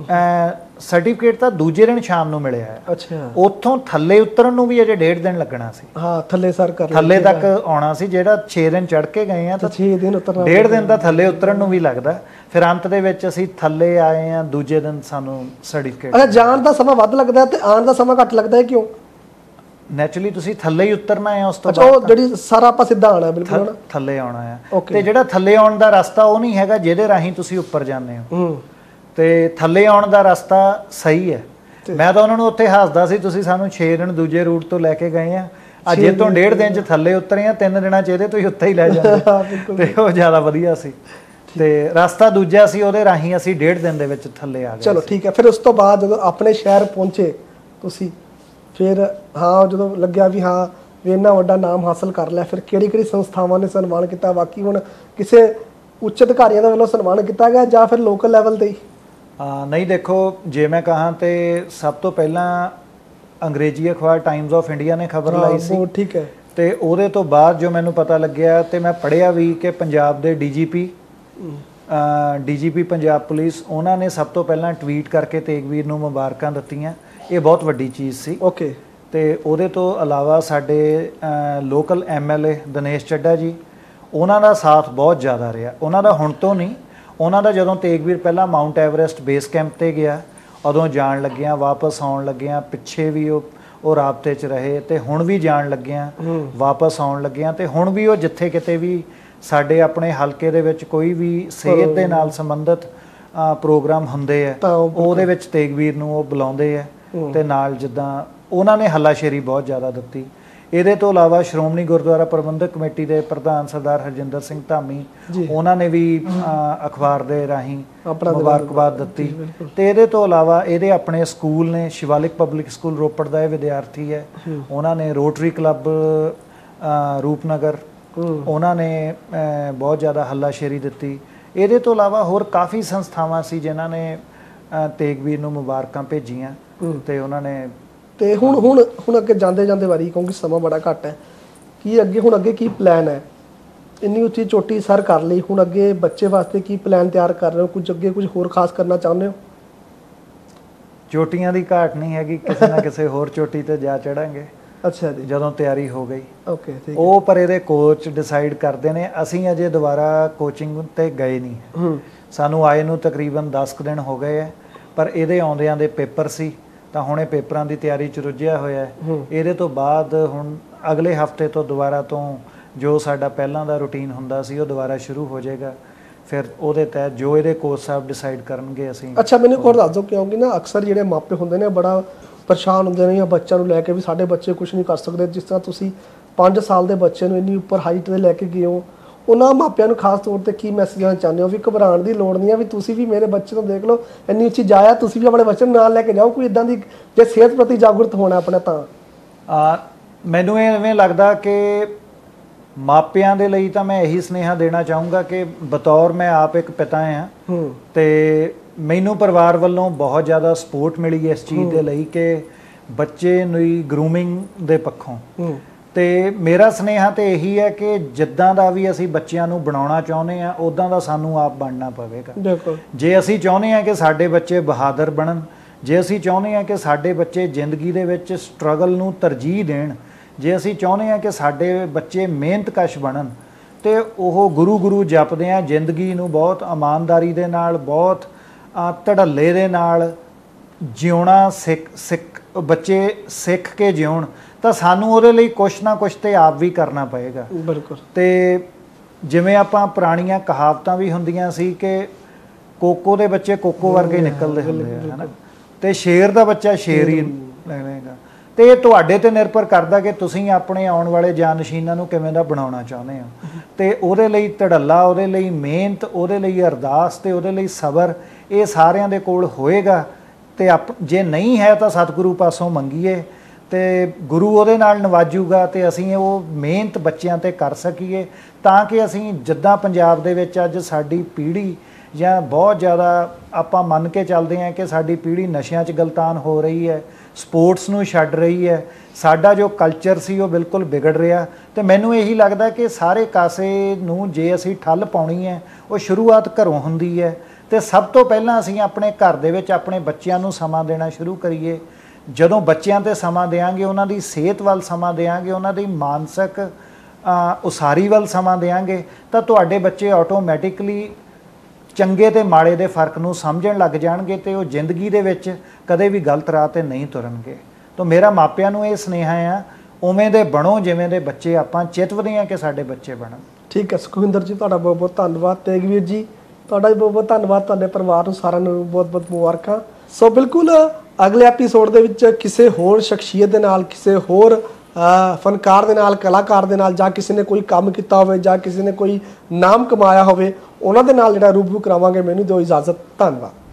ਸਰਟੀਫਿਕੇਟ ਤਾਂ ਦੂਜੇ ਦਿਨ ਸ਼ਾਮ ਨੂੰ ਮਿਲਿਆ ਹੈ। ਅੱਛਾ, ਉੱਥੋਂ ਥੱਲੇ ਉਤਰਨ ਨੂੰ ਵੀ ਅਜੇ 1.5 ਦਿਨ ਲੱਗਣਾ ਸੀ। ਹਾਂ, ਥੱਲੇ ਸਰ ਕਰ ਥੱਲੇ ਤੱਕ ਆਉਣਾ ਸੀ। ਜਿਹੜਾ 6 ਦਿਨ ਚੜ ਕੇ ਗਏ ਆ ਤਾਂ 6 ਦਿਨ ਉਤਰਨਾ, 1.5 ਦਿਨ ਦਾ ਥੱਲੇ ਉਤਰਨ ਨੂੰ ਵੀ ਲੱਗਦਾ। ਫਿਰ ਅੰਤ ਦੇ ਵਿੱਚ ਅਸੀਂ ਥੱਲੇ ਆਏ ਆ, ਦੂਜੇ ਦਿਨ ਸਾਨੂੰ ਸਰਟੀਫਿਕੇਟ। ਅੱਛਾ, ਜਾਣ ਦਾ ਸਮਾਂ ਵੱਧ ਲੱਗਦਾ ਤੇ ਆਉਣ ਦਾ ਸਮਾਂ ਘੱਟ ਲੱਗਦਾ ਹੈ, ਕਿਉਂ? ਨੈਚੁਰਲੀ ਤੁਸੀਂ ਥੱਲੇ ਹੀ ਉਤਰਨਾ ਹੈ, ਉਸ ਤੋਂ ਬਾਅਦ ਉਹ ਜਿਹੜੀ ਸਾਰਾ ਆਪਾਂ ਸਿੱਧਾ ਆਣਾ, ਬਿਲਕੁਲ ਥੱਲੇ ਆਉਣਾ ਹੈ। ਤੇ ਜਿਹੜਾ ਥੱਲੇ ਆਉਣ ਦਾ ਰਸਤਾ ਉਹ ਨਹੀਂ ਹੈਗਾ ਜਿਹਦੇ ਰਾਹੀਂ ਤੁਸੀਂ ਉੱਪਰ ਜਾਂਦੇ ਹੋ। ਤੇ ਥੱਲੇ ਆਉਣ ਦਾ ਰਸਤਾ ਸਹੀ ਹੈ। ਮੈਂ ਤਾਂ ਉਹਨਾਂ ਨੂੰ ਉੱਥੇ ਹੱਸਦਾ ਸੀ, ਤੁਸੀਂ ਸਾਨੂੰ 6 ਦਿਨ ਦੂਜੇ ਰੂਟ ਤੋਂ ਲੈ ਕੇ ਗਏ ਆ, ਅੱਜ ਇਹ ਤੋਂ 1.5 ਦਿਨ 'ਚ ਥੱਲੇ ਉਤਰੇ ਆ, 3 ਦਿਨਾਂ 'ਚ ਇਹਦੇ ਤੋਂ ਹੀ ਉੱਤੇ ਹੀ ਲੈ ਜਾਂਦੇ। ਤੇ ਉਹ ਜ਼ਿਆਦਾ ਵਧੀਆ ਸੀ। ਤੇ ਰਸਤਾ ਦੂਜਾ ਸੀ, ਉਹਦੇ ਰਾਹੀਂ ਅਸੀਂ 1.5 ਦਿਨ ਦੇ ਵਿੱਚ ਥੱਲੇ ਆ ਗਏ। ਚਲੋ ਠੀਕ ਹੈ। ਫਿਰ ਉਸ ਤੋਂ ਬਾਅਦ ਜਦੋਂ ਆਪਣੇ ਸ਼ਹਿਰ ਪਹੁੰਚੇ ਤੁਸੀਂ, ਫਿਰ ਹਾਂ ਜਦੋਂ ਲੱਗਿਆ ਵੀ ਹਾਂ ਵੀ ਇੰਨਾ ਵੱਡਾ ਨਾਮ ਹਾਸਲ ਕਰ ਲਿਆ, ਫਿਰ ਕਿਹੜੀ ਕਿਹੜੀ ਸੰਸਥਾਵਾਂ ਨੇ ਸਨਮਾਨ ਕੀਤਾ? ਬਾਕੀ ਹੁਣ ਕਿਸੇ ਉੱਚ ਅਧਿਕਾਰੀਆਂ ਦੇ ਵੱਲੋਂ ਸਨਮਾਨ ਕੀਤਾ ਗਿਆ ਜਾਂ ਫਿਰ ਲੋਕਲ ਲੈਵਲ ਤੇ ਹੀ? ਨਹੀਂ, ਦੇਖੋ, ਜੇ ਮੈਂ ਕਹਾਂ ਤੇ ਸਭ ਤੋਂ ਪਹਿਲਾਂ ਅੰਗਰੇਜ਼ੀ ਅਖਬਾਰ ਟਾਈਮਜ਼ ਆਫ ਇੰਡੀਆ ਨੇ ਖਬਰ ਲਾਈ ਸੀ। ਠੀਕ ਹੈ। ਤੇ ਉਹਦੇ ਤੋਂ ਬਾਅਦ ਜੋ ਮੈਨੂੰ ਪਤਾ ਲੱਗਿਆ ਤੇ ਮੈਂ ਪੜ੍ਹਿਆ ਵੀ ਕਿ ਪੰਜਾਬ ਦੇ ਡੀਜੀਪੀ ਪੰਜਾਬ ਪੁਲਿਸ, ਉਹਨਾਂ ਨੇ ਸਭ ਤੋਂ ਪਹਿਲਾਂ ਟਵੀਟ ਕਰਕੇ ਤੇਗਵੀਰ ਨੂੰ ਮੁਬਾਰਕਾਂ ਦਿੱਤੀਆਂ। ਇਹ ਬਹੁਤ ਵੱਡੀ ਚੀਜ਼ ਸੀ। ਓਕੇ। ਤੇ ਉਹਦੇ ਤੋਂ ਇਲਾਵਾ ਸਾਡੇ ਲੋਕਲ MLA ਦਿਨੇਸ਼ ਚੱਡਾ ਜੀ, ਉਹਨਾਂ ਦਾ ਸਾਥ ਬਹੁਤ ਜ਼ਿਆਦਾ ਰਿਹਾ। ਉਹਨਾਂ ਦਾ ਹੁਣ ਤੋਂ ਨਹੀਂ, ਉਹਨਾਂ ਦਾ ਜਦੋਂ ਤੇਗਵੀਰ ਪਹਿਲਾਂ ਮਾਊਂਟ ਐਵਰੈਸਟ ਬੇਸ ਕੈਂਪ ਤੇ ਗਿਆ, ਉਦੋਂ ਜਾਣ ਲੱਗਿਆਂ, ਵਾਪਸ ਆਉਣ ਲੱਗਿਆਂ, ਪਿੱਛੇ ਵੀ ਉਹ ਰਾਬਤੇ 'ਚ ਰਹੇ, ਤੇ ਹੁਣ ਵੀ ਜਾਣ ਲੱਗਿਆਂ, ਵਾਪਸ ਆਉਣ ਲੱਗਿਆਂ, ਤੇ ਹੁਣ ਵੀ ਉਹ ਜਿੱਥੇ ਕਿਤੇ ਵੀ ਸਾਡੇ ਆਪਣੇ ਹਲਕੇ ਦੇ ਵਿੱਚ ਕੋਈ ਵੀ ਸਿਹਤ ਦੇ ਨਾਲ ਸੰਬੰਧਿਤ ਪ੍ਰੋਗਰਾਮ ਹੁੰਦੇ ਆ, ਉਹਦੇ ਵਿੱਚ ਤੇਗਵੀਰ ਨੂੰ ਉਹ ਬੁਲਾਉਂਦੇ ਆ। ਤੇ ਨਾਲ ਜਿੱਦਾਂ ਉਹਨਾਂ ਨੇ ਹੱਲਾਸ਼ੇਰੀ ਬਹੁਤ ਜ਼ਿਆਦਾ ਦਿੱਤੀ। ਇਹਦੇ ਤੋਂ ਇਲਾਵਾ ਸ਼੍ਰੋਮਣੀ ਗੁਰਦੁਆਰਾ ਪ੍ਰਬੰਧਕ ਕਮੇਟੀ ਦੇ ਪ੍ਰਧਾਨ ਸਰਦਾਰ ਹਰਜਿੰਦਰ ਸਿੰਘ ਧਾਮੀ, ਉਹਨਾਂ ਨੇ ਵੀ ਅਖਬਾਰ ਦੇ ਰਾਹੀਂ ਮੁਬਾਰਕਬਾਦ ਦਿੱਤੀ। ਤੇ ਇਹਦੇ ਤੋਂ ਇਲਾਵਾ ਇਹਦੇ ਆਪਣੇ ਸਕੂਲ ਨੇ, ਸ਼ਿਵਾਲਿਕ ਪਬਲਿਕ ਸਕੂਲ ਰੋਪੜ ਦਾ ਇਹ ਵਿਦਿਆਰਥੀ ਹੈ, ਉਹਨਾਂ ਨੇ ਰੋਟਰੀ ਕਲੱਬ ਰੂਪਨਗਰ, ਉਹਨਾਂ ਨੇ ਬਹੁਤ ਜ਼ਿਆਦਾ ਹੱਲਾਸ਼ੇਰੀ ਦਿੱਤੀ। ਇਹਦੇ ਤੋਂ ਇਲਾਵਾ ਹੋਰ ਕਾਫੀ ਸੰਸਥਾਵਾਂ ਸੀ ਜਿਨ੍ਹਾਂ ਨੇ ਤੇਗਵੀਰ ਨੂੰ ਮੁਬਾਰਕਾਂ ਭੇਜੀਆਂ। ਤੇ ਉਹਨਾਂ ਨੇ ਤੇ ਹੁਣ ਅੱਗੇ ਜਾਂਦੇ ਵਾਰੀ, ਕਿਉਂਕਿ ਸਮਾਂ ਬੜਾ ਘੱਟ ਹੈ, ਕੀ ਅੱਗੇ ਕੀ ਪਲਾਨ ਹੈ? ਇੰਨੀ ਉੱਚੀ ਚੋਟੀ ਸਰ ਕਰ ਲਈ, ਹੁਣ ਅੱਗੇ ਬੱਚੇ ਵਾਸਤੇ ਕੀ ਪਲਾਨ ਤਿਆਰ ਕਰ ਰਹੇ ਹੋ? ਕੁਝ ਹੋਰ ਖਾਸ ਕਰਨਾ ਚਾਹੁੰਦੇ ਹੋ? ਚੋਟੀਆਂ ਦੀ ਘਾਟ ਨਹੀਂ ਹੈਗੀ, ਕਿਸੇ ਨਾ ਕਿਸੇ ਹੋਰ ਚੋਟੀ ਤੇ ਜਾ ਚੜਾਂਗੇ। ਅੱਛਾ ਜੀ, ਜਦੋਂ ਤਿਆਰੀ ਹੋ ਗਈ। ਓਕੇ, ਠੀਕ। ਉਹ ਪਰ ਇਹਦੇ ਕੋਚ ਡਿਸਾਈਡ ਕਰਦੇ ਨੇ। ਅਸੀਂ ਅਜੇ ਦੁਬਾਰਾ ਕੋਚਿੰਗ ਤੇ ਗਏ ਨਹੀਂ। ਸਾਨੂੰ ਆਏ ਨੂੰ ਤਕਰੀਬਨ 10 ਕੁ ਦਿਨ ਹੋ ਗਏ ਹੈ, ਪਰ ਇਹਦੇ ਆਉਂਦਿਆਂ ਦੇ ਪੇਪਰ ਸੀ ਤਾਂ ਹੁਣ ਇਹ ਪੇਪਰਾਂ ਦੀ ਤਿਆਰੀ 'ਚ ਰੁੱਝਿਆ ਹੋਇਆ ਹੈ। ਇਹਦੇ ਤੋਂ ਬਾਅਦ ਹੁਣ ਅਗਲੇ ਹਫਤੇ ਤੋਂ ਦੁਬਾਰਾ ਤੋਂ ਜੋ ਸਾਡਾ ਪਹਿਲਾਂ ਦਾ ਰੂਟੀਨ ਹੁੰਦਾ ਸੀ ਉਹ ਦੁਬਾਰਾ ਸ਼ੁਰੂ ਹੋ ਜਾਏਗਾ। ਫਿਰ ਉਹਦੇ ਤਹਿਤ ਜੋ ਇਹਦੇ ਕੋਚ ਸਾਹਿਬ ਡਿਸਾਈਡ ਕਰਨਗੇ ਅਸੀਂ। ਅੱਛਾ, ਮੈਨੂੰ ਹੋਰ ਦੱਸ ਦਿਓ, ਕਿਉਂਕਿ ਨਾ ਅਕਸਰ ਜਿਹੜੇ ਮਾਪੇ ਹੁੰਦੇ ਨੇ ਬੜਾ ਪਰੇਸ਼ਾਨ ਹੁੰਦੇ ਨੇ ਜਾਂ ਬੱਚਿਆਂ ਨੂੰ ਲੈ ਕੇ ਵੀ ਸਾਡੇ ਬੱਚੇ ਕੁਝ ਨਹੀਂ ਕਰ ਸਕਦੇ। ਜਿਸ ਤਰ੍ਹਾਂ ਤੁਸੀਂ 5 ਸਾਲ ਦੇ ਬੱਚੇ ਨੂੰ ਇੰਨੀ ਉੱਪਰ ਹਾਈਟ 'ਤੇ ਲੈ ਕੇ ਗਏ ਹੋ, ਉਹਨਾਂ ਮਾਪਿਆਂ ਨੂੰ ਖਾਸ ਤੌਰ ਤੇ ਕੀ ਮੈਸੇਜ ਦੇਣਾ ਚਾਹੁੰਦੇ ਹੋ ਵੀ ਘਬਰਾਉਣ ਦੀ ਲੋੜ ਨਹੀਂ ਆ, ਵੀ ਤੁਸੀਂ ਵੀ ਮੇਰੇ ਬੱਚੇ ਨੂੰ ਦੇਖ ਲਓ ਇੰਨੀ ਉੱਚੀ ਜਾਇਆ, ਤੁਸੀਂ ਵੀ ਆਪਣੇ ਬੱਚੇ ਨੂੰ ਨਾਲ ਲੈ ਕੇ ਜਾਓ, ਕੋਈ ਇਦਾਂ ਦੀ ਜੇ ਸਿਹਤ ਪ੍ਰਤੀ ਜਾਗਰੂਕ ਹੋਣਾ ਆਪਣਾ ਤਾਂ ਮੈਨੂੰ ਇਵੇਂ ਲੱਗਦਾ ਕਿ ਮਾਪਿਆਂ ਦੇ ਲਈ ਤਾਂ ਮੈਂ ਇਹੀ ਸੁਨੇਹਾ ਦੇਣਾ ਚਾਹੂੰਗਾ ਕਿ ਬਤੌਰ ਮੈਂ ਆਪ ਇੱਕ ਪਿਤਾ ਹਾਂ ਤੇ ਮੈਨੂੰ ਪਰਿਵਾਰ ਵੱਲੋਂ ਬਹੁਤ ਜ਼ਿਆਦਾ ਸਪੋਰਟ ਮਿਲੀ ਇਸ ਚੀਜ਼ ਦੇ ਲਈ ਕਿ ਬੱਚੇ ਨੂੰ ਗਰੂਮਿੰਗ ਦੇ ਪੱਖੋਂ ਤੇ ਮੇਰਾ ਸੁਨੇਹਾ ਤੇ ਇਹੀ ਹੈ ਕਿ ਜਿੱਦਾਂ ਦਾ ਵੀ ਅਸੀਂ ਬੱਚਿਆਂ ਨੂੰ ਬਣਾਉਣਾ ਚਾਹੁੰਦੇ ਆ ਉਦਾਂ ਦਾ ਸਾਨੂੰ ਆਪ ਬਣਨਾ ਪਵੇਗਾ। ਜੇ ਅਸੀਂ ਚਾਹੁੰਦੇ ਆ ਕਿ ਸਾਡੇ ਬੱਚੇ ਬਹਾਦਰ ਬਣਨ, ਜੇ ਅਸੀਂ ਚਾਹੁੰਦੇ ਆ ਕਿ ਸਾਡੇ ਬੱਚੇ ਜ਼ਿੰਦਗੀ ਦੇ ਵਿੱਚ ਸਟਰਗਲ ਨੂੰ ਤਰਜੀਹ ਦੇਣ, ਜੇ ਅਸੀਂ ਚਾਹੁੰਦੇ ਆ ਕਿ ਸਾਡੇ ਬੱਚੇ ਮਿਹਨਤਕਸ਼ ਬਣਨ ਤੇ ਉਹ ਗੁਰੂ ਜਪਦੇ ਆ, ਜ਼ਿੰਦਗੀ ਨੂੰ ਬਹੁਤ ਇਮਾਨਦਾਰੀ ਦੇ ਨਾਲ, ਬਹੁਤ ਧੜੱਲੇ ਦੇ ਨਾਲ ਜਿਉਣਾ ਬੱਚੇ ਸਿੱਖ ਕੇ ਜਿਉਣ, ਤਾਂ ਸਾਨੂੰ ਉਹਦੇ ਲਈ ਕੁਛ ਨਾ ਕੁਛ ਤੇ ਆਪ ਵੀ ਕਰਨਾ ਪਏਗਾ। ਬਿਲਕੁਲ। ਤੇ ਜਿਵੇਂ ਆਪਾਂ ਪੁਰਾਣੀਆਂ ਕਹਾਵਤਾਂ ਵੀ ਹੁੰਦੀਆਂ ਸੀ ਕਿ ਕੋਕੋ ਦੇ ਬੱਚੇ ਕੋਕੋ ਵਰਗੇ ਨਿਕਲਦੇ ਹੁੰਦੇ ਆ, ਹੈ ਨਾ, ਤੇ ਸ਼ੇਰ ਦਾ ਬੱਚਾ ਸ਼ੇਰ ਹੀ ਲੱਗੇਗਾ। ਤੇ ਇਹ ਤੁਹਾਡੇ ਤੇ ਨਿਰਭਰ ਕਰਦਾ ਕਿ ਤੁਸੀਂ ਆਪਣੇ ਆਉਣ ਵਾਲੇ ਜਾਨਸ਼ੀਨਾਂ ਨੂੰ ਕਿਵੇਂ ਦਾ ਬਣਾਉਣਾ ਚਾਹੁੰਦੇ ਹੋ ਤੇ ਉਹਦੇ ਲਈ ਧੜੱਲਾ, ਉਹਦੇ ਲਈ ਮਿਹਨਤ, ਉਹਦੇ ਲਈ ਅਰਦਾਸ ਤੇ ਉਹਦੇ ਲਈ ਸਬਰ, ਇਹ ਸਾਰਿਆਂ ਦੇ ਕੋਲ ਹੋਏਗਾ। ਤੇ ਜੇ ਨਹੀਂ ਹੈ ਤਾਂ ਸਤਿਗੁਰੂ ਪਾਸੋਂ ਮੰਗੀਏ ਤੇ ਗੁਰੂ ਉਹਦੇ ਨਾਲ ਨਵਾਜੂਗਾ ਤੇ ਅਸੀਂ ਉਹ ਮਿਹਨਤ ਬੱਚਿਆਂ ਤੇ ਕਰ ਸਕੀਏ, ਤਾਂ ਕਿ ਅਸੀਂ ਜਿੱਦਾਂ ਪੰਜਾਬ ਦੇ ਵਿੱਚ ਅੱਜ ਸਾਡੀ ਪੀੜ੍ਹੀ ਜਾਂ ਬਹੁਤ ਜ਼ਿਆਦਾ ਆਪਾਂ ਮੰਨ ਕੇ ਚੱਲਦੇ ਹਾਂ ਕਿ ਸਾਡੀ ਪੀੜ੍ਹੀ ਨਸ਼ਿਆਂ 'ਚ ਗਲਤਾਨ ਹੋ ਰਹੀ ਹੈ, ਸਪੋਰਟਸ ਨੂੰ ਛੱਡ ਰਹੀ ਹੈ, ਸਾਡਾ ਜੋ ਕਲਚਰ ਸੀ ਉਹ ਬਿਲਕੁਲ ਵਿਗੜ ਰਿਹਾ। ਤੇ ਮੈਨੂੰ ਇਹੀ ਲੱਗਦਾ ਕਿ ਸਾਰੇ ਕਾਸੇ ਨੂੰ ਜੇ ਅਸੀਂ ਠੱਲ ਪਾਉਣੀ ਹੈ ਉਹ ਸ਼ੁਰੂਆਤ ਘਰੋਂ ਹੁੰਦੀ ਹੈ। ਤੇ ਸਭ ਤੋਂ ਪਹਿਲਾਂ ਅਸੀਂ ਆਪਣੇ ਘਰ ਦੇ ਵਿੱਚ ਆਪਣੇ ਬੱਚਿਆਂ ਨੂੰ ਸਮਾਂ ਦੇਣਾ ਸ਼ੁਰੂ ਕਰੀਏ। ਜਦੋਂ ਬੱਚਿਆਂ 'ਤੇ ਸਮਾਂ ਦਿਆਂਗੇ, ਉਹਨਾਂ ਦੀ ਸਿਹਤ ਵੱਲ ਸਮਾਂ ਦਿਆਂਗੇ, ਉਹਨਾਂ ਦੀ ਮਾਨਸਿਕ ਉਸਾਰੀ ਵੱਲ ਸਮਾਂ ਦਿਆਂਗੇ, ਤਾਂ ਤੁਹਾਡੇ ਬੱਚੇ ਆਟੋਮੈਟਿਕਲੀ ਚੰਗੇ ਤੇ ਮਾੜੇ ਦੇ ਫਰਕ ਨੂੰ ਸਮਝਣ ਲੱਗ ਜਾਣਗੇ ਤੇ ਉਹ ਜ਼ਿੰਦਗੀ ਦੇ ਵਿੱਚ ਕਦੇ ਵੀ ਗਲਤ ਰਾਹ 'ਤੇ ਨਹੀਂ ਤੁਰਨਗੇ। ਤਾਂ ਮੇਰਾ ਮਾਪਿਆਂ ਨੂੰ ਇਹ ਸੁਨੇਹਾ ਆ, ਉਵੇਂ ਦੇ ਬਣੋ ਜਿਵੇਂ ਦੇ ਬੱਚੇ ਆਪਾਂ ਚਿਤਵਦੇ ਹਾਂ ਕਿ ਸਾਡੇ ਬੱਚੇ ਬਣਨ। ਠੀਕ ਹੈ ਸੁਖਵਿੰਦਰ ਜੀ, ਤੁਹਾਡਾ ਬਹੁਤ ਬਹੁਤ ਧੰਨਵਾਦ। ਤੇਗਵੀਰ ਜੀ, ਤੁਹਾਡਾ ਵੀ ਬਹੁਤ ਬਹੁਤ ਧੰਨਵਾਦ। ਤੁਹਾਡੇ ਪਰਿਵਾਰ ਨੂੰ ਸਾਰਿਆਂ ਨੂੰ ਬਹੁਤ ਬਹੁਤ ਮੁਬਾਰਕਾਂ। ਸੋ ਬਿਲਕੁਲ ਅਗਲੇ ਐਪੀਸੋਡ ਦੇ ਵਿੱਚ ਕਿਸੇ ਹੋਰ ਸ਼ਖਸੀਅਤ ਦੇ ਨਾਲ, ਕਿਸੇ ਹੋਰ ਫਨਕਾਰ ਦੇ ਨਾਲ, ਕਲਾਕਾਰ ਦੇ ਨਾਲ, ਜਾਂ ਕਿਸੇ ਨੇ ਕੋਈ ਕੰਮ ਕੀਤਾ ਹੋਵੇ ਜਾਂ ਕਿਸੇ ਨੇ ਕੋਈ ਨਾਮ ਕਮਾਇਆ ਹੋਵੇ, ਉਹਨਾਂ ਦੇ ਨਾਲ ਜਿਹੜਾ ਰੂਬਰੂ ਕਰਾਵਾਂਗੇ। ਮੈਨੂੰ ਦਿਓ ਇਜਾਜ਼ਤ। ਧੰਨਵਾਦ।